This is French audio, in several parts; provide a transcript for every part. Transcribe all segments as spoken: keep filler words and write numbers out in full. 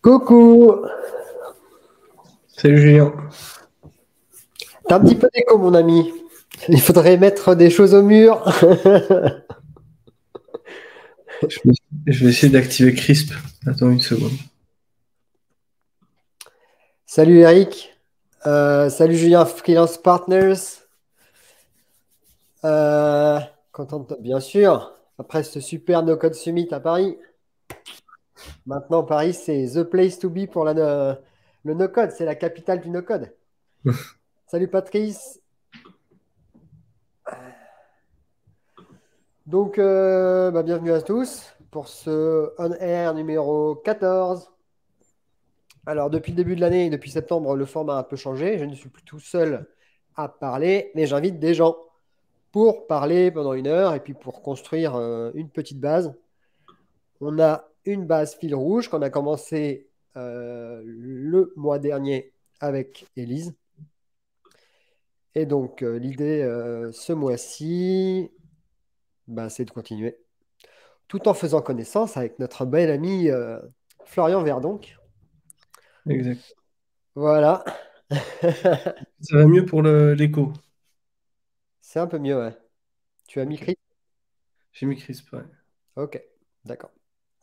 Coucou! Salut Julien. T'as un petit peu d'écho, mon ami. Il faudrait mettre des choses au mur. Je vais, je vais essayer d'activer Crisp. Attends une seconde. Salut Eric. Euh, salut Julien, Freelance Partners. Euh, content de te- bien sûr. Après ce super No Code Summit à Paris. Maintenant, Paris, c'est the place to be pour la, no- le No Code. C'est la capitale du No Code. Salut Patrice. Donc, euh, bah, bienvenue à tous pour ce On Air numéro quatorze. Alors, depuis le début de l'année, depuis septembre, le format a un peu changé. Je ne suis plus tout seul à parler, mais j'invite des gens pour parler pendant une heure et puis pour construire euh, une petite base. On a une base fil rouge qu'on a commencé euh, le mois dernier avec Élise. Et donc, euh, l'idée euh, ce mois-ci, bah, c'est de continuer tout en faisant connaissance avec notre bel ami euh, Florian Verdonc. Exact. Voilà. Ça va mieux pour le- l'écho. C'est un peu mieux, ouais. Tu as mis Ok. Chris? J'ai mis Crisp, ouais. Ok, d'accord.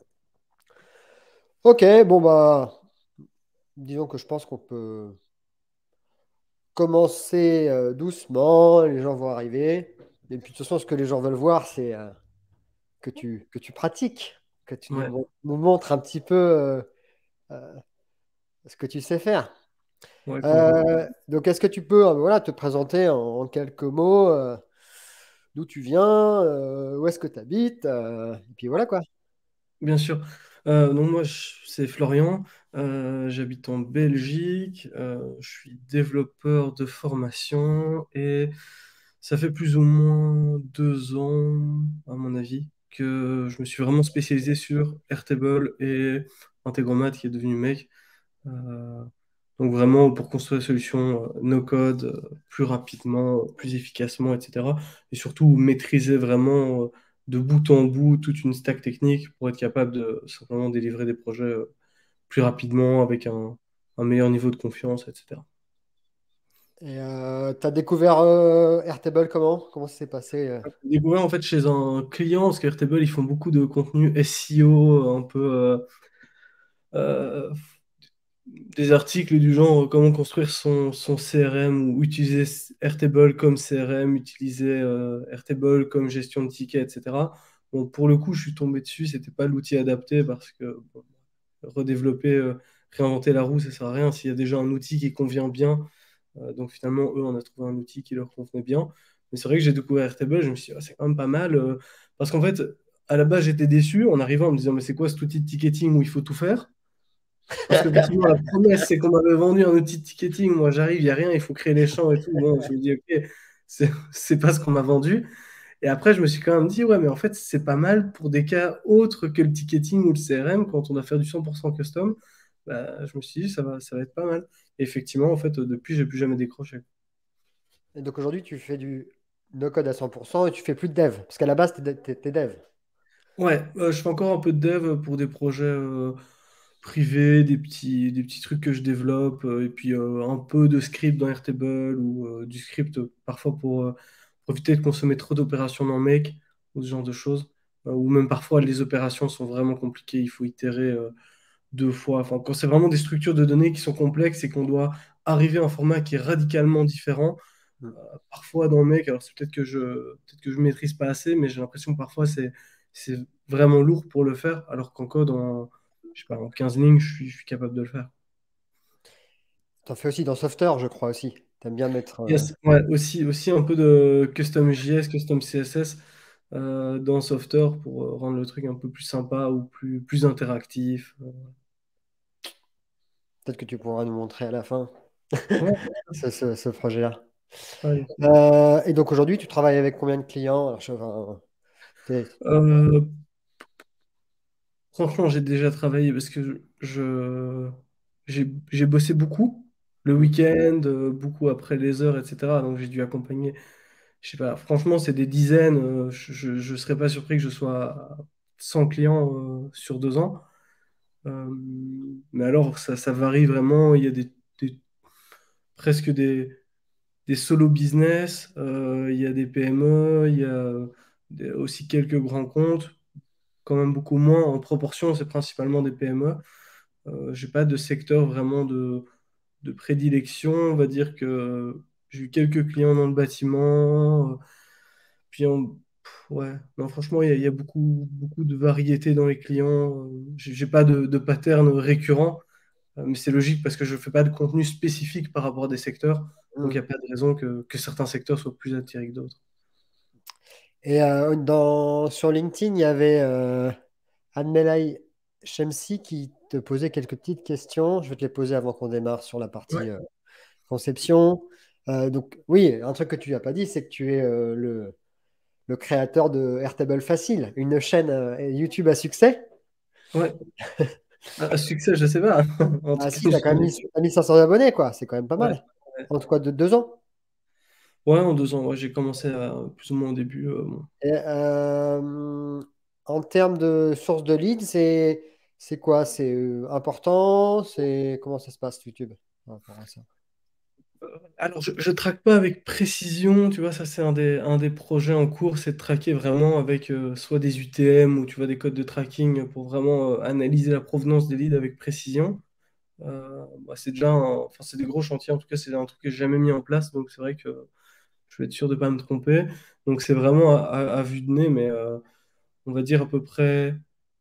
Ok, bon bah, disons que je pense qu'on peut commencer euh, doucement, les gens vont arriver. Et puis de toute façon, ce que les gens veulent voir, c'est euh, que tu, que tu pratiques, que tu nous, Ouais, mon- nous montres un petit peu euh, euh, ce que tu sais faire. ouais, complètement. Euh, donc, est-ce que tu peux euh, voilà, te présenter en, en quelques mots euh, d'où tu viens, euh, où est-ce que tu habites, euh, et puis voilà quoi. Bien sûr. Euh, donc moi, je- c'est Florian. Euh, j'habite en Belgique. Euh, je suis développeur de formation et ça fait plus ou moins deux ans, à mon avis, que je me suis vraiment spécialisé sur Airtable et Integromat qui est devenu Make. Euh, donc vraiment pour construire des solutions euh, no-code euh, plus rapidement, plus efficacement, et cetera. Et surtout maîtriser vraiment euh, de bout en bout toute une stack technique pour être capable de simplement délivrer des projets euh, plus rapidement avec un, un meilleur niveau de confiance, et cetera. Et tu as découvert euh, Airtable comment? Comment ça s'est passé euh J'ai découvert en fait chez un client, parce qu'Airtable, ils font beaucoup de contenu S E O, un peu euh, euh, des articles du genre euh, comment construire son, son C R M ou utiliser Airtable comme C R M, utiliser euh, Airtable comme gestion de tickets, et cetera. Bon, pour le coup, je suis tombé dessus, c'était pas l'outil adapté parce que bon, redévelopper, euh, réinventer la roue, ça sert à rien s'il y a déjà un outil qui convient bien. Euh, donc finalement, eux, on a trouvé un outil qui leur convenait bien. Mais c'est vrai que j'ai découvert Airtable, je me suis dit, ah, c'est quand même pas mal. euh, parce qu'en fait, à la base, j'étais déçu en arrivant en me disant, mais c'est quoi cet outil de ticketing où il faut tout faire? Parce que effectivement, la promesse, c'est qu'on m'avait vendu un outil de ticketing. Moi, j'arrive, il n'y a rien, il faut créer les champs et tout. Bon, je me dis, OK, c'est c'est pas ce qu'on m'a vendu. Et après, je me suis quand même dit, ouais, mais en fait, c'est pas mal pour des cas autres que le ticketing ou le C R M, quand on doit faire du cent pour cent custom. Bah, je me suis dit, ça va, ça va être pas mal. Et effectivement, en fait, euh, depuis, j'ai plus jamais décroché. Et donc aujourd'hui, tu fais du no-code à cent pour cent et tu fais plus de dev. Parce qu'à la base, tu es, dev. Ouais, euh, je fais encore un peu de dev pour des projets euh, privés, des petits, des petits trucs que je développe, euh, et puis euh, un peu de script dans Airtable ou euh, du script euh, parfois pour, euh, pour éviter de consommer trop d'opérations dans Make ou ce genre de choses. Euh, ou même parfois les opérations sont vraiment compliquées, il faut itérer euh, deux fois. Enfin, quand c'est vraiment des structures de données qui sont complexes et qu'on doit arriver à un format qui est radicalement différent, Hmm. parfois dans Make, alors c'est peut-être que je peut-être que je maîtrise pas assez, mais j'ai l'impression que parfois c'est c'est vraiment lourd pour le faire, alors qu'en code, en, je sais pas, en quinze lignes, je suis, je suis capable de le faire. T'en fais aussi dans Softer, je crois aussi. T'aimes bien mettre. euh, Yes, ouais, aussi, aussi un peu de custom J S, custom C S S euh, dans Softer pour euh, rendre le truc un peu plus sympa ou plus, plus interactif. euh. Peut-être que tu pourras nous montrer à la fin Ouais, ce, ce- ce projet-là. allez. Euh, et donc aujourd'hui, tu travailles avec combien de clients? Alors, je- enfin, t'es- Euh, Franchement, j'ai déjà travaillé parce que je, j'ai, j'ai bossé beaucoup le Hmm. week-end, euh, beaucoup après les heures, et cetera. Donc j'ai dû accompagner, je sais pas, franchement, c'est des dizaines. euh, je ne serais pas surpris que je sois à cent clients euh, sur deux ans. Euh, mais alors, ça, ça varie vraiment. Il y a des, des- presque des, des solo business, euh, il y a des P M E, il y a des- aussi quelques grands comptes, quand même beaucoup moins. En proportion, c'est principalement des P M E. Euh, j'ai pas de secteur vraiment de, de prédilection. On va dire que j'ai eu quelques clients dans le bâtiment. euh, puis, en- pff, ouais, non, franchement, il y, a il y a beaucoup, beaucoup de variété dans les clients. Euh, J'ai j'ai pas de, de pattern récurrent. Euh, Mais c'est logique parce que je ne fais pas de contenu spécifique par rapport à des secteurs. Donc, il Hmm. n'y a pas de raison que, que certains secteurs soient plus attirés que d'autres. Et euh, dans, sur LinkedIn, il y avait euh, Admelai Shemsi qui te posait quelques petites questions. Je vais te les poser avant qu'on démarre sur la partie Ouais, euh, conception. Euh, donc, oui, un truc que tu n'as pas dit, c'est que tu es euh, le, le créateur de Airtable Facile, une chaîne euh, YouTube à succès. ouais. Un succès, je sais pas. En tout Ah cas, si, tu as quand même j'ai- mis, t'as mis cinq cents abonnés, quoi. C'est quand même pas ouais, mal. ouais. En tout cas, de deux ans. Ouais, en deux ans, ouais, j'ai commencé à, plus ou moins au début. euh, bon. Et, euh, en termes de source de leads, c'est c'est quoi? C'est euh, important? C'est comment ça se passe YouTube par rapport à ça? Alors, je ne traque pas avec précision, tu vois, ça c'est un des, un des projets en cours, c'est de traquer vraiment avec euh, soit des U T M ou tu vois des codes de tracking pour vraiment euh, analyser la provenance des leads avec précision. Euh, bah, c'est déjà un- enfin, c'est des gros chantiers, en tout cas, c'est un truc que j'ai jamais mis en place, donc c'est vrai que je vais être sûr de ne pas me tromper. Donc c'est vraiment à, à- à vue de nez, mais euh, on va dire à peu près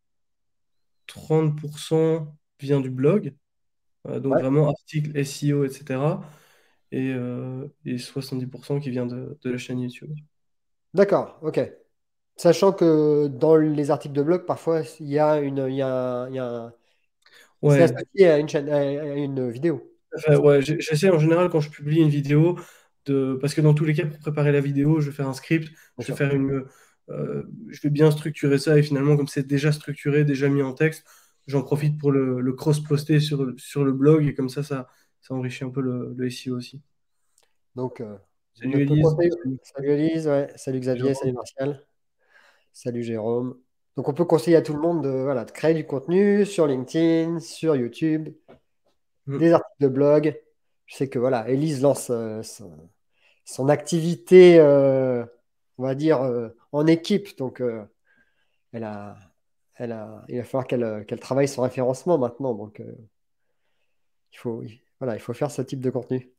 trente pour cent vient du blog, euh, donc Ouais, vraiment articles, S E O, et cetera. Et, euh, et soixante-dix pour cent qui vient de, de la chaîne YouTube. d'accord, ok. Sachant que dans les articles de blog, parfois, il y a une, il y a, il y a un- c'est Ouais, associé à une chaîne, à à une vidéo. enfin, ouais, j'ai- j'essaie en général quand je publie une vidéo de, parce que dans tous les cas, pour préparer la vidéo, je vais faire un script, Bien je vais sûr. faire une, euh, je vais bien structurer ça et finalement, comme c'est déjà structuré, déjà mis en texte, j'en profite pour le, le cross-poster sur, le- sur le blog et comme ça, ça, ça enrichit un peu le, le S E O aussi. Donc, euh, on ne Salut peut Elise. conseiller. Salut. Salut Elise, ouais. Salut Xavier, salut Jérôme. Martial, salut Jérôme. Donc, on peut conseiller à tout le monde de, voilà, de créer du contenu sur LinkedIn, sur YouTube, Mm. des articles de blog. Je sais que voilà, Elise lance euh, son, son activité, euh, on va dire, euh, en équipe. Donc, euh, elle a, elle a, il va falloir qu'elle euh, qu'elle travaille son référencement maintenant. Donc, euh, il faut, il- voilà, il faut faire ce type de contenu.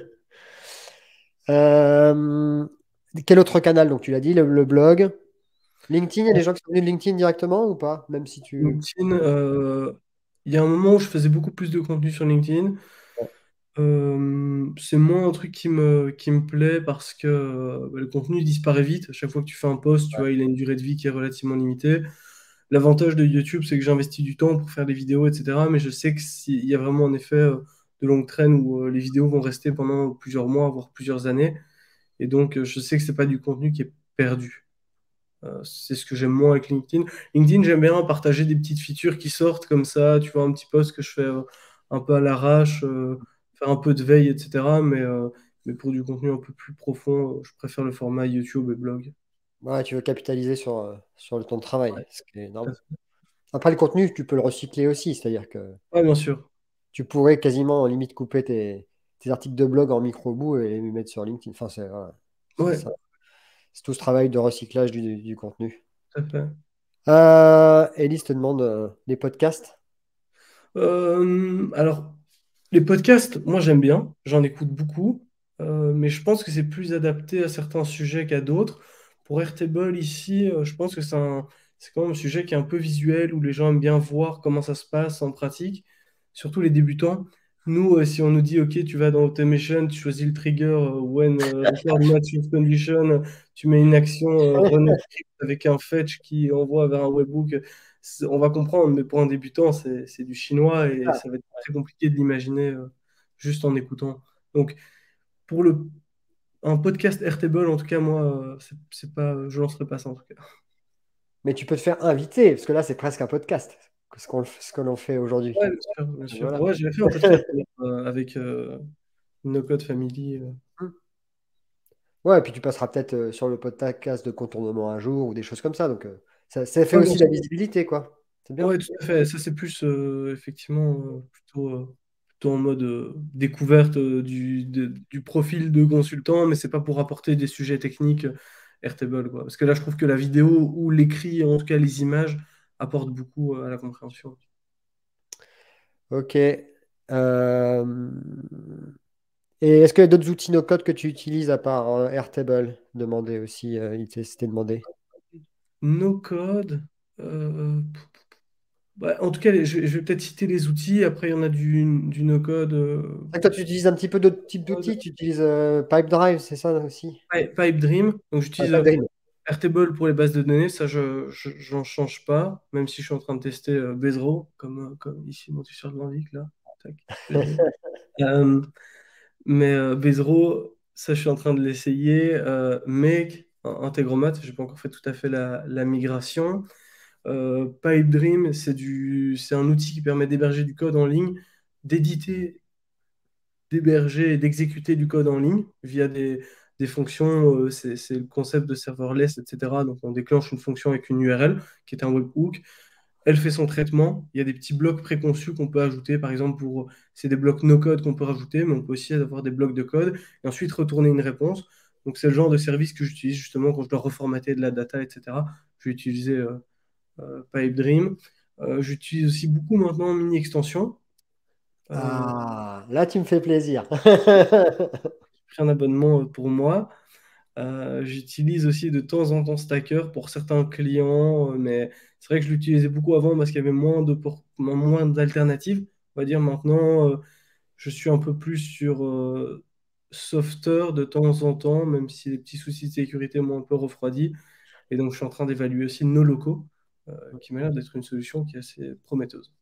Euh, quel autre canal? Donc, tu l'as dit, le, le blog. LinkedIn, il y a des gens qui sont venus de LinkedIn directement ou pas? Même si tu. LinkedIn, euh, il y a un moment où je faisais beaucoup plus de contenu sur LinkedIn. Euh, c'est moins un truc qui me, qui me plaît parce que euh, le contenu disparaît vite. À chaque fois que tu fais un post, tu vois, il a une durée de vie qui est relativement limitée. L'avantage de YouTube, c'est que j'investis du temps pour faire des vidéos, et cetera. Mais je sais que s'il y a vraiment un effet euh, de longue traîne où euh, les vidéos vont rester pendant plusieurs mois, voire plusieurs années. Et donc, euh, je sais que c'est pas du contenu qui est perdu. Euh, c'est ce que j'aime moins avec LinkedIn. LinkedIn, j'aime bien partager des petites features qui sortent comme ça. Tu vois, un petit post que je fais euh, un peu à l'arrache, euh, faire un peu de veille, et cetera. Mais, euh, mais pour du contenu un peu plus profond, euh, je préfère le format YouTube et blog. Ouais, tu veux capitaliser sur, euh, sur le temps de travail, Ouais, ce qui est tout à énorme. fait. Après, le contenu, tu peux le recycler aussi, c'est-à-dire que Ouais, bien sûr. tu pourrais quasiment, en limite, couper tes, tes articles de blog en micro-bouts et les mettre sur LinkedIn. Enfin, c'est voilà, c'est Ouais, ça. C'est tout ce travail de recyclage du, du contenu. tout à fait. Euh, Elise te demande euh, les podcasts. Euh, alors, les podcasts, moi j'aime bien, j'en écoute beaucoup, euh, mais je pense que c'est plus adapté à certains sujets qu'à d'autres. Pour Airtable, ici, euh, je pense que c'est un, c'est quand même un sujet qui est un peu visuel, où les gens aiment bien voir comment ça se passe en pratique, surtout les débutants. Nous, euh, si on nous dit, OK, tu vas dans Automation, tu choisis le trigger, euh, when euh, record match with condition, tu mets une action euh, run a script avec un fetch qui envoie vers un webhook, c'est- on va comprendre, mais pour un débutant, c'est c'est du chinois et Ah, ça va être très compliqué de l'imaginer euh, juste en écoutant. Donc, pour le, un podcast Airtable, en tout cas, moi, euh, c'est c'est pas, je lancerai pas ça en tout cas. mais tu peux te faire inviter, parce que là, c'est presque un podcast, ce qu'on, ce que l'on fait aujourd'hui. Ouais, bien sûr, bien Donc, sûr. voilà. Ouais, j'avais fait un podcast euh, avec euh, No Code Family. euh. Ouais, et puis tu passeras peut-être euh, sur le podcast de contournement un jour ou des choses comme ça. Donc, euh, ça, ça fait Ouais, bien aussi la sûr. visibilité, quoi. C'est bien. Ouais, tout à fait. Ça, c'est plus euh, effectivement euh, plutôt, euh, plutôt en mode euh, découverte euh, du, de- du profil de consultant, mais c'est pas pour apporter des sujets techniques euh, Airtable, quoi. Parce que là, je trouve que la vidéo ou l'écrit, en tout cas les images, apportent beaucoup euh, à la compréhension. Ok. Euh, Et est-ce qu'il y a d'autres outils no-code que tu utilises à part euh, Airtable? Demandé aussi, euh, il t'est- c'était demandé. No code. euh, bah, en tout cas, les- je vais, je vais peut-être citer les outils. Après, il y en a du, du no code. euh, Ah, toi, tu utilises un petit peu d'autres types d'outils. Tu utilises euh, Pipedrive, c'est ça aussi? Pi- Pipedream. Donc, Ah, j'utilise euh, Pipedream. Airtable pour les bases de données, ça je je- j'en change pas, même si je suis en train de tester euh, Bezro, comme, euh, comme ici mon t-shirt de l'Anvic, là. Tac, Bezro. Euh, mais euh, Bezro, ça je suis en train de l'essayer. Euh, Make, un- Integromat, j'ai pas encore fait tout à fait la, la migration. Euh, Pipedream, c'est du, c'est un outil qui permet d'héberger du code en ligne, d'éditer, d'héberger et d'exécuter du code en ligne via des, des fonctions. Euh, c'est, c'est le concept de serverless, et cetera. Donc, on déclenche une fonction avec une U R L qui est un webhook. Elle fait son traitement. Il y a des petits blocs préconçus qu'on peut ajouter. Par exemple, pour, c'est des blocs no-code qu'on peut rajouter, mais on peut aussi avoir des blocs de code et ensuite retourner une réponse. Donc, c'est le genre de service que j'utilise justement quand je dois reformater de la data, et cetera. Je vais utiliser euh, euh, Pipedream. Euh, j'utilise aussi beaucoup maintenant Mini Extension. Euh, Ah, là, tu me fais plaisir. j'ai pris un abonnement euh, pour moi. Euh, j'utilise aussi de temps en temps Stacker pour certains clients, euh, mais c'est vrai que je l'utilisais beaucoup avant parce qu'il y avait moins de por- moins d'alternatives. On va dire maintenant, euh, je suis un peu plus sur euh, Softer de temps en temps, même si les petits soucis de sécurité m'ont un peu refroidi. Et donc, je suis en train d'évaluer aussi nos locaux, euh, qui m'a l'air d'être une solution qui est assez prometteuse.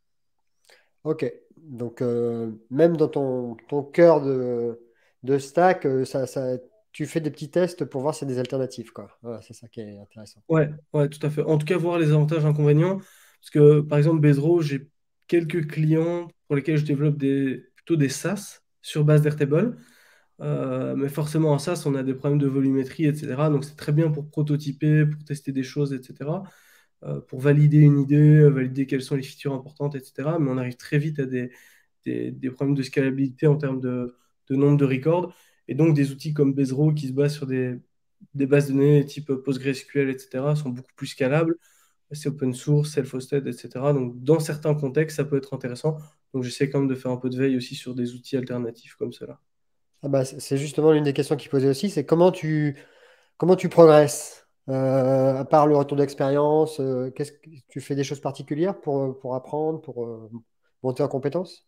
Ok. Donc, euh, même dans ton, ton cœur de, de stack, euh, ça, ça, tu fais des petits tests pour voir s'il y a des alternatives, quoi. Voilà, c'est ça qui est intéressant. Ouais, ouais, tout à fait. En tout cas, voir les avantages et inconvénients. Parce que, par exemple, Bezro, j'ai quelques clients pour lesquels je développe des, plutôt des SaaS sur base d'Airtable. Euh, mais forcément, en SaaS, on a des problèmes de volumétrie, et cetera. Donc, c'est très bien pour prototyper, pour tester des choses, et cetera. Euh, pour valider une idée, euh, valider quelles sont les features importantes, et cetera. Mais on arrive très vite à des, des, des problèmes de scalabilité en termes de, de nombre de records. Et donc, des outils comme Bezro qui se basent sur des, des bases de données type PostgreSQL, et cetera, sont beaucoup plus scalables. C'est open source, self-hosted, et cetera. Donc, dans certains contextes, ça peut être intéressant. Donc, j'essaie quand même de faire un peu de veille aussi sur des outils alternatifs comme cela. Ah bah, c'est c'est justement l'une des questions qu'il posait aussi, c'est comment tu, comment tu progresses? Euh, à part le retour d'expérience, euh, qu'est-ce que tu fais des choses particulières pour, euh, pour apprendre, pour euh, monter en compétences?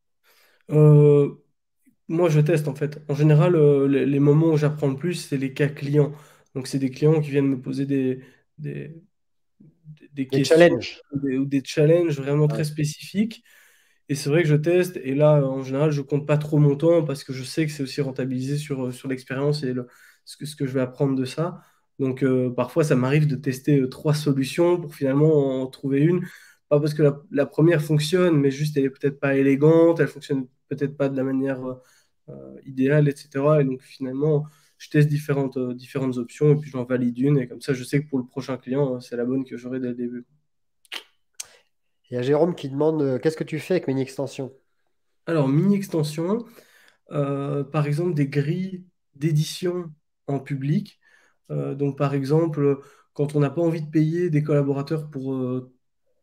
Euh, Moi, je teste en fait. En général, euh, les, les moments où j'apprends le plus, c'est les cas clients. Donc, c'est des clients qui viennent me poser des, des, des Des questions challenges. ou des, ou des challenges vraiment très Ouais. spécifiques. Et c'est vrai que je teste. Et là, en général, je compte pas trop mon temps parce que je sais que c'est aussi rentabilisé sur, euh, sur l'expérience et le- ce que, ce que je vais apprendre de ça. Donc, euh, parfois, ça m'arrive de tester euh, trois solutions pour finalement en trouver une. Pas parce que la, la première fonctionne, mais juste elle est peut-être pas élégante, elle fonctionne peut-être pas de la manière euh, euh, idéale, et cetera. Et donc, finalement, je teste différentes, euh, différentes options et puis j'en valide une. Et comme ça, je sais que pour le prochain client, euh, c'est la bonne que j'aurai dès le début. Il y a Jérôme qui demande euh, qu'est-ce que tu fais avec Mini Extension? Alors, mini extension. Euh, par exemple des grilles d'édition en public. Euh, donc par exemple, quand on n'a pas envie de payer des collaborateurs pour... euh,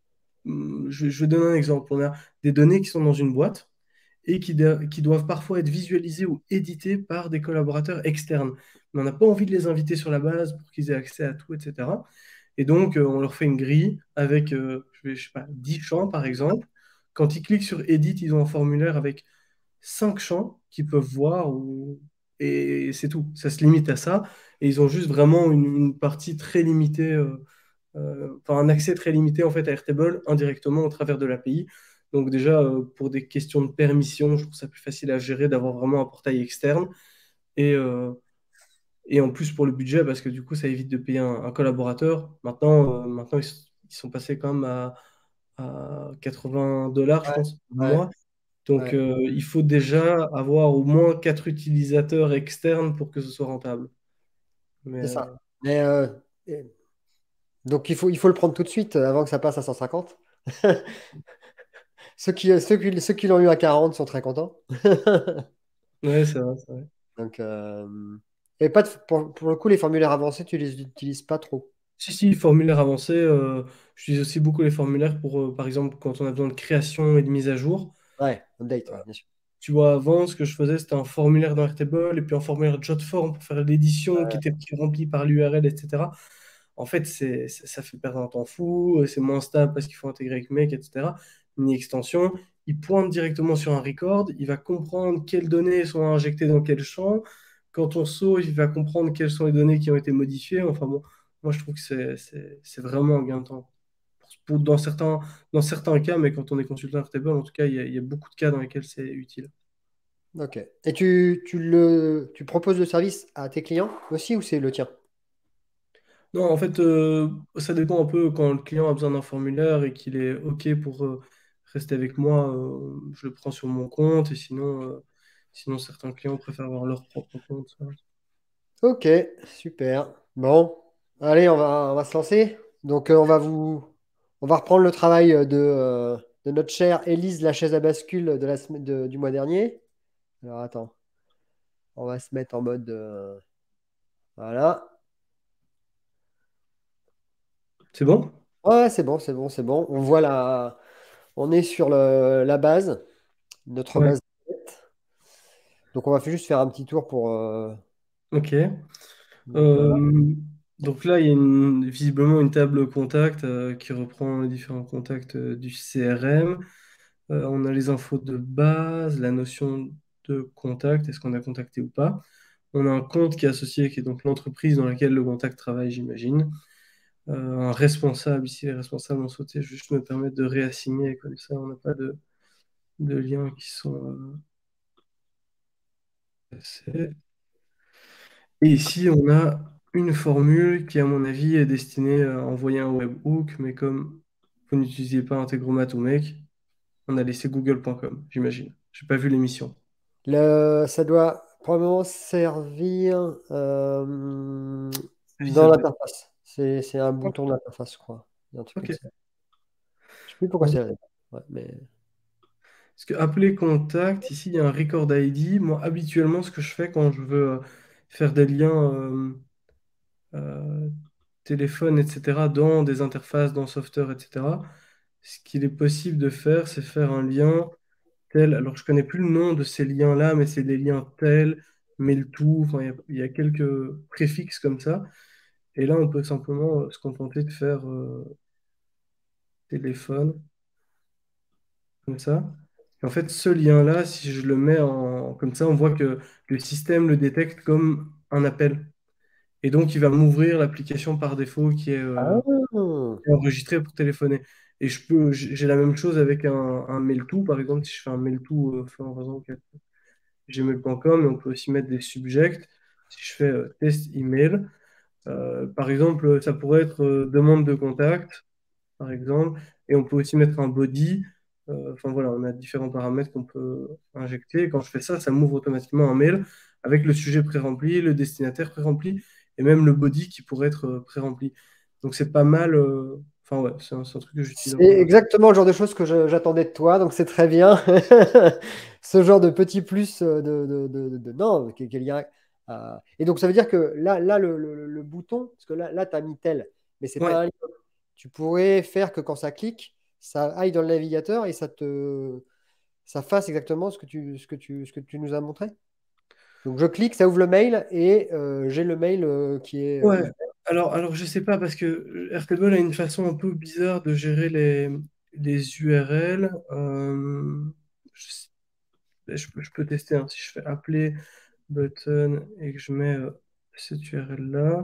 je, je vais donner un exemple. On a des données qui sont dans une boîte et qui, de- qui doivent parfois être visualisées ou éditées par des collaborateurs externes. Mais on n'a pas envie de les inviter sur la base pour qu'ils aient accès à tout, et cetera. Et donc, euh, on leur fait une grille avec, euh, je vais, je sais pas, dix champs, par exemple. Quand ils cliquent sur Edit, ils ont un formulaire avec cinq champs qu'ils peuvent voir ou- et c'est tout. Ça se limite à ça. Et ils ont juste vraiment une, une partie très limitée, euh, euh, enfin un accès très limité en fait à Airtable indirectement au travers de l'A P I. Donc déjà, euh, pour des questions de permission, je trouve ça plus facile à gérer d'avoir vraiment un portail externe. Et, euh, et en plus pour le budget, parce que du coup, ça évite de payer un, un collaborateur. Maintenant, euh, maintenant ils, s- ils sont passés quand même à, à quatre-vingts dollars, je Ouais, pense, par ouais, mois. Donc, ouais, euh, il faut déjà avoir au moins quatre utilisateurs externes pour que ce soit rentable. Mais c'est euh, ça. Mais euh, et Donc il faut, il faut le prendre tout de suite euh, avant que ça passe à cent cinquante. Ceux qui, ceux qui, ceux qui l'ont eu à quarante sont très contents. Ouais, c'est vrai, c'est vrai. Donc, euh, et pas de- pour, pour le coup, les formulaires avancés, tu les utilises pas trop. Si, si, formulaire avancé, euh, j'utilise aussi beaucoup les formulaires pour, euh, par exemple, quand on a besoin de création et de mise à jour. Ouais, update, ouais, bien sûr. Tu vois, avant, ce que je faisais, c'était un formulaire dans Airtable et puis un formulaire Jotform pour faire l'édition qui Ouais, était remplie par l'U R L, et cetera. En fait, c'est, c'est- ça fait perdre un temps fou, euh, c'est moins stable parce qu'il faut intégrer avec Make, et cetera. Une extension, il pointe directement sur un record, il va comprendre quelles données sont injectées dans quel champ. Quand on sauve, il va comprendre quelles sont les données qui ont été modifiées. Enfin bon, moi je trouve que c'est c'est- c'est vraiment un gain de temps. Pour- dans certains, dans certains cas, mais quand on est consultant Airtable, en tout cas, il y a, il y a beaucoup de cas dans lesquels c'est utile. ok. Et tu, tu le, tu proposes le service à tes clients aussi ou c'est le tien? Non, en fait, euh, ça dépend un peu quand le client a besoin d'un formulaire et qu'il est OK pour euh, rester avec moi, euh, je le prends sur mon compte et sinon, euh, sinon certains clients préfèrent avoir leur propre compte. Ça. Ok, super. Bon, allez, on va, on va se lancer. Donc, euh, on va vous, on va reprendre le travail euh, de, euh, de notre chère Élise, la chaise à bascule de la semaine de- du mois dernier. Alors, attends, on va se mettre en mode, euh, voilà. C'est bon? Ouais, c'est bon, c'est bon, c'est bon. On voit la, on est sur le- la base, notre Ouais. base. Donc, on va juste faire un petit tour pour. euh, OK. donc, voilà. Euh, donc là, il y a une- visiblement une table contact euh, qui reprend les différents contacts euh, du C R M. Euh, on a les infos de base, la notion de contact, est-ce qu'on a contacté ou pas. On a un compte qui est associé, qui est donc l'entreprise dans laquelle le contact travaille, j'imagine. Euh, un responsable, ici les responsables ont sauté, je vais juste me permettre de réassigner, comme ça on n'a pas de, de liens qui sont euh, passés. Et ici on a une formule qui à mon avis est destinée à envoyer un webhook, mais comme vous n'utilisiez pas Integromat ou Make, on a laissé google point com, j'imagine. J'ai pas vu l'émission. Le- ça doit probablement servir euh, Vis dans à vis. l'interface. C'est, c'est un bouton de l'interface, je crois. Il y a un truc Ok. comme ça. Je sais plus pourquoi c'est là. Ouais, mais... Parce que appeler contact, ici il y a un record I D. Moi habituellement ce que je fais quand je veux euh, faire des liens euh, euh, téléphone, et cetera, dans des interfaces, dans Software, et cetera. Ce qu'il est possible de faire, c'est faire un lien tel. Alors, je connais plus le nom de ces liens-là, mais c'est des liens tels, mais le tout. Enfin, il y a, il y a quelques préfixes comme ça. Et là, on peut simplement euh, se contenter de faire euh, téléphone, comme ça. Et en fait, ce lien-là, si je le mets en comme ça, on voit que le système le détecte comme un appel. Et donc, il va m'ouvrir l'application par défaut qui est, euh, Ah, enregistré pour téléphoner. Et je peux, j'ai la même chose avec un, un mail to, par exemple, si je fais un mail to, euh, enfin, par exemple, gmail point com, et on peut aussi mettre des subjects. Si je fais euh, test email, euh, par exemple, ça pourrait être euh, demande de contact, par exemple, et on peut aussi mettre un body. Euh, Enfin voilà, on a différents paramètres qu'on peut injecter. Et quand je fais ça, ça m'ouvre automatiquement un mail avec le sujet pré-rempli, le destinataire pré-rempli, et même le body qui pourrait être euh, pré-rempli. Donc c'est pas mal. euh, Enfin ouais, c'est un, c'est un truc que j'utilise c'est un peu là. exactement le genre de choses que je- j'attendais de toi, donc c'est très bien. Ce genre de petit plus euh, de, de, de, de- de- non, qui, qui est lié à- Et donc ça veut dire que là, là le, le- le bouton, parce que là, là tu as mis tel, mais c'est pas Ouais, un lien. Tu pourrais faire que quand ça clique, ça aille dans le navigateur et ça te ça fasse exactement ce que tu, ce que tu, ce que tu nous as montré. Donc je clique, ça ouvre le mail et euh, j'ai le mail euh, qui est euh, ouais. ouvert. Alors, alors je sais pas parce que Airtable a une façon un peu bizarre de gérer les, les U R L. Euh, je, sais- je peux, je peux tester hein, si je fais appeler button et que je mets euh, cette U R L-là.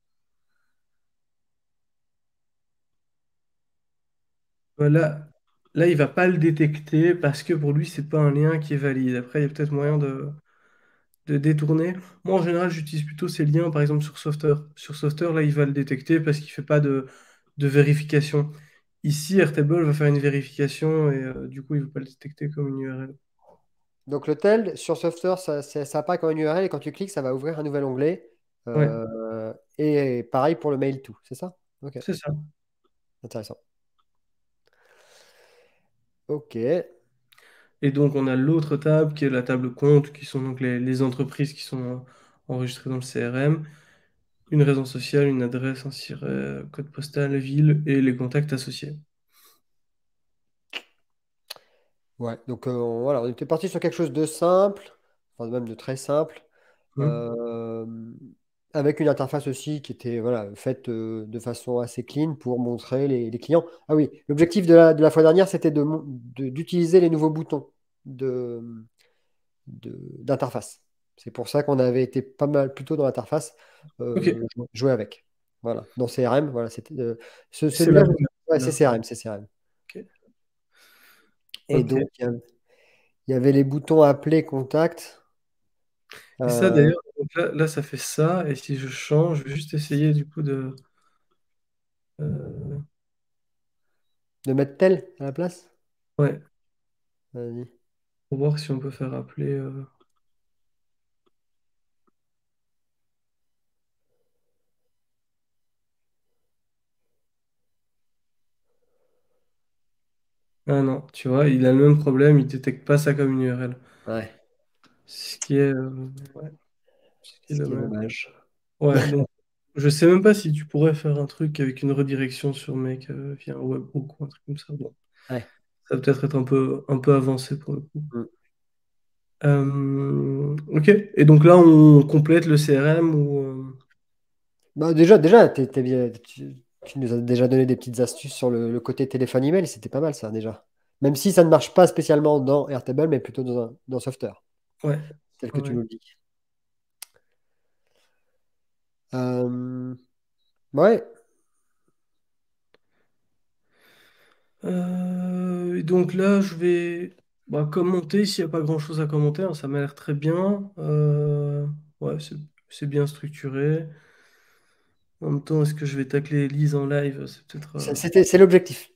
Voilà. Là, il va pas le détecter parce que pour lui, c'est pas un lien qui est valide. Après, il y a peut-être moyen de, de détourner. Moi, en général, j'utilise plutôt ces liens, par exemple, sur Software. Sur Software, là, il va le détecter parce qu'il fait pas de, de vérification. Ici, Airtable va faire une vérification et euh, du coup, il ne va pas le détecter comme une U R L. Donc le tel sur Software, ça, ça, ça apparaît comme une U R L et quand tu cliques, ça va ouvrir un nouvel onglet. Ouais, Euh, et pareil pour le mail tout, c'est ça? Ok, C'est ça. intéressant. Ok. Et donc, on a l'autre table qui est la table compte, qui sont donc les, les entreprises qui sont euh, enregistrées dans le C R M, une raison sociale, une adresse, un siret, code postal, ville et les contacts associés. Ouais, donc euh, on- voilà, on était parti sur quelque chose de simple, enfin même de très simple, Hmm. euh, avec une interface aussi qui était voilà, faite euh, de façon assez clean pour montrer les, les clients. Ah oui, l'objectif de la, de la fois dernière, c'était de, mon- de- d'utiliser les nouveaux boutons de, de- d'interface. C'est pour ça qu'on avait été pas mal plutôt dans l'interface, Ok, euh, jou- jouer avec. Voilà, dans C R M, voilà, c'était euh, ce, c'est celui-là, la je- première ouais, c'est là. C R M, c'est C R M. Ok. Et Ok. donc, il y a- il y avait les boutons appeler, contact. Et ça, Euh, d'ailleurs, donc là, là, ça fait ça. Et si je change, je vais juste essayer du coup de. euh, De mettre tel à la place? ouais, Vas-y. pour voir si on peut faire appeler. euh, Ah non, tu vois, il a le même problème, il détecte pas ça comme une U R L. Ouais, Ce qui est, euh, ouais, ce qui est ce qui est dommage. dommage. Ouais, donc je sais même pas si tu pourrais faire un truc avec une redirection sur mec euh, via un webhook ou un truc comme ça. Bon, Ouais. ça va peut-être être un peu, un peu avancé pour le coup. Mm. Euh, ok, et donc là on complète le C R M ou. euh, Bah, déjà, déjà t'es- t'es bien- tu, tu nous as déjà donné des petites astuces sur le, le côté téléphone email, c'était pas mal ça déjà. Même si ça ne marche pas spécialement dans Airtable, mais plutôt dans, un, dans Software, Ouais, tel que tu ouais. nous le dis. Euh, ouais, Euh, et donc là, je vais bah, commenter s'il n'y a pas grand-chose à commenter, hein, ça m'a l'air très bien. Euh, ouais, c'est c'est bien structuré. En même temps, est-ce que je vais tacler Elise en live? C'est peut-être. c'est- euh, c'était, c'est l'objectif.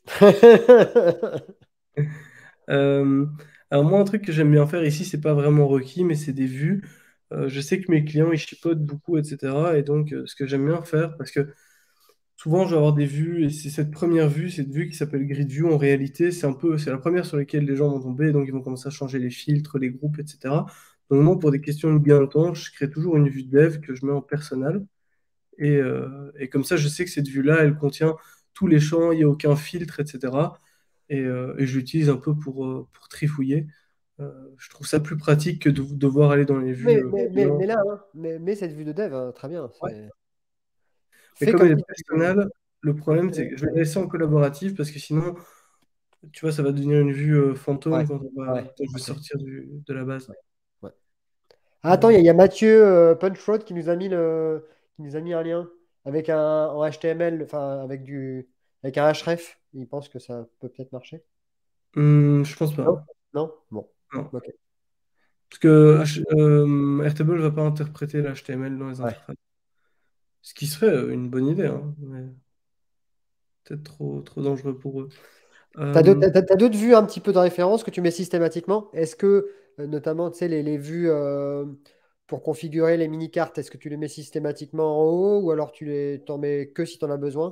euh, alors moi, un truc que j'aime bien faire ici, c'est pas vraiment requis, mais c'est des vues. Euh, je sais que mes clients, ils chipotent beaucoup, et cetera. Et donc, euh, ce que j'aime bien faire, parce que souvent, je vais avoir des vues, et c'est cette première vue, cette vue qui s'appelle Grid View, en réalité, c'est un peu, c'est la première sur laquelle les gens vont tomber, donc ils vont commencer à changer les filtres, les groupes, et cetera. Donc moi, pour des questions de gain de temps, je crée toujours une vue de dev que je mets en personnel, et, euh, et comme ça, je sais que cette vue-là, elle contient tous les champs, il n'y a aucun filtre, et cetera. Et, euh, et je l'utilise un peu pour, euh, pour trifouiller. Euh, je trouve ça plus pratique que de devoir aller dans les vues Mais, euh, mais, mais, clients. mais là, hein, mais, mais cette vue de dev, hein, très bien. Ouais. C'est... Mais Fais comme comme elle est si tu... personnelle, le problème, c'est que je vais la laisser en collaborative parce que sinon, tu vois, ça va devenir une vue euh, Ouais, fantôme quand, on va, ouais, quand je vais ok. sortir du- de la base. Ouais, ouais. Ah, attends, il y, Euh, a il y a Mathieu euh, Punchroad qui nous a mis le, qui nous a mis un lien avec un en H T M L, enfin avec du avec un href. Il pense que ça peut peut-être marcher. hum, je pense Non? pas. Non? Bon. Non. Ok. Parce que H- euh, Airtable ne va pas interpréter l'H T M L dans les Ouais. interfaces. Ce qui serait euh, une bonne idée, hein, mais peut-être trop, trop dangereux pour eux. T'as d'autres, Euh, t'as- t'as d'autres vues un petit peu de référence que tu mets systématiquement? Est-ce que, euh, notamment, tu sais, les, les vues euh, pour configurer les mini-cartes, est-ce que tu les mets systématiquement en haut ou alors tu les t'en mets que si tu en as besoin?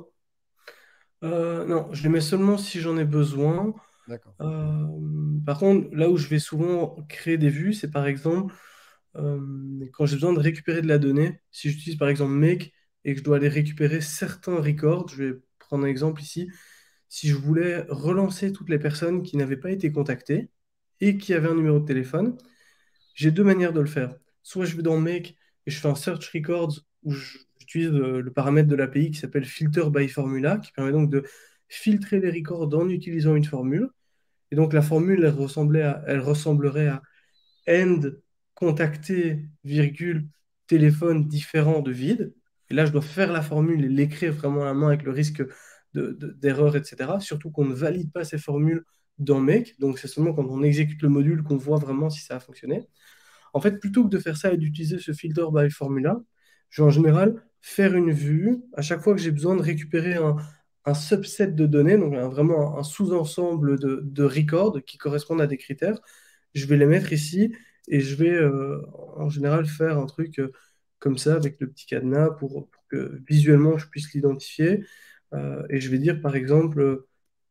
euh, non, je les mets seulement si j'en ai besoin. D'accord. Euh, par contre, là où je vais souvent créer des vues, c'est par exemple euh, quand j'ai besoin de récupérer de la donnée. Si j'utilise par exemple Make et que je dois aller récupérer certains records, je vais prendre un exemple ici. Si je voulais relancer toutes les personnes qui n'avaient pas été contactées et qui avaient un numéro de téléphone, j'ai deux manières de le faire. Soit je vais dans Make et je fais un search records où je- j'utilise le, le paramètre de l'A P I qui s'appelle filter by formula, qui permet donc de filtrer les records en utilisant une formule. Et donc la formule, elle ressemblait à- elle ressemblerait à end contacté, virgule, téléphone différent de vide. Et là, je dois faire la formule et l'écrire vraiment à la main avec le risque de- de- d'erreur, et cetera. Surtout qu'on ne valide pas ces formules dans Make. Donc c'est seulement quand on exécute le module qu'on voit vraiment si ça a fonctionné. En fait, plutôt que de faire ça et d'utiliser ce filter by formula, je vais en général faire une vue à chaque fois que j'ai besoin de récupérer un, un subset de données, donc un- vraiment un, un sous-ensemble de, de records qui correspondent à des critères. Je vais les mettre ici et je vais euh, en général faire un truc euh, comme ça avec le petit cadenas pour, pour que visuellement je puisse l'identifier. Euh, et je vais dire par exemple euh,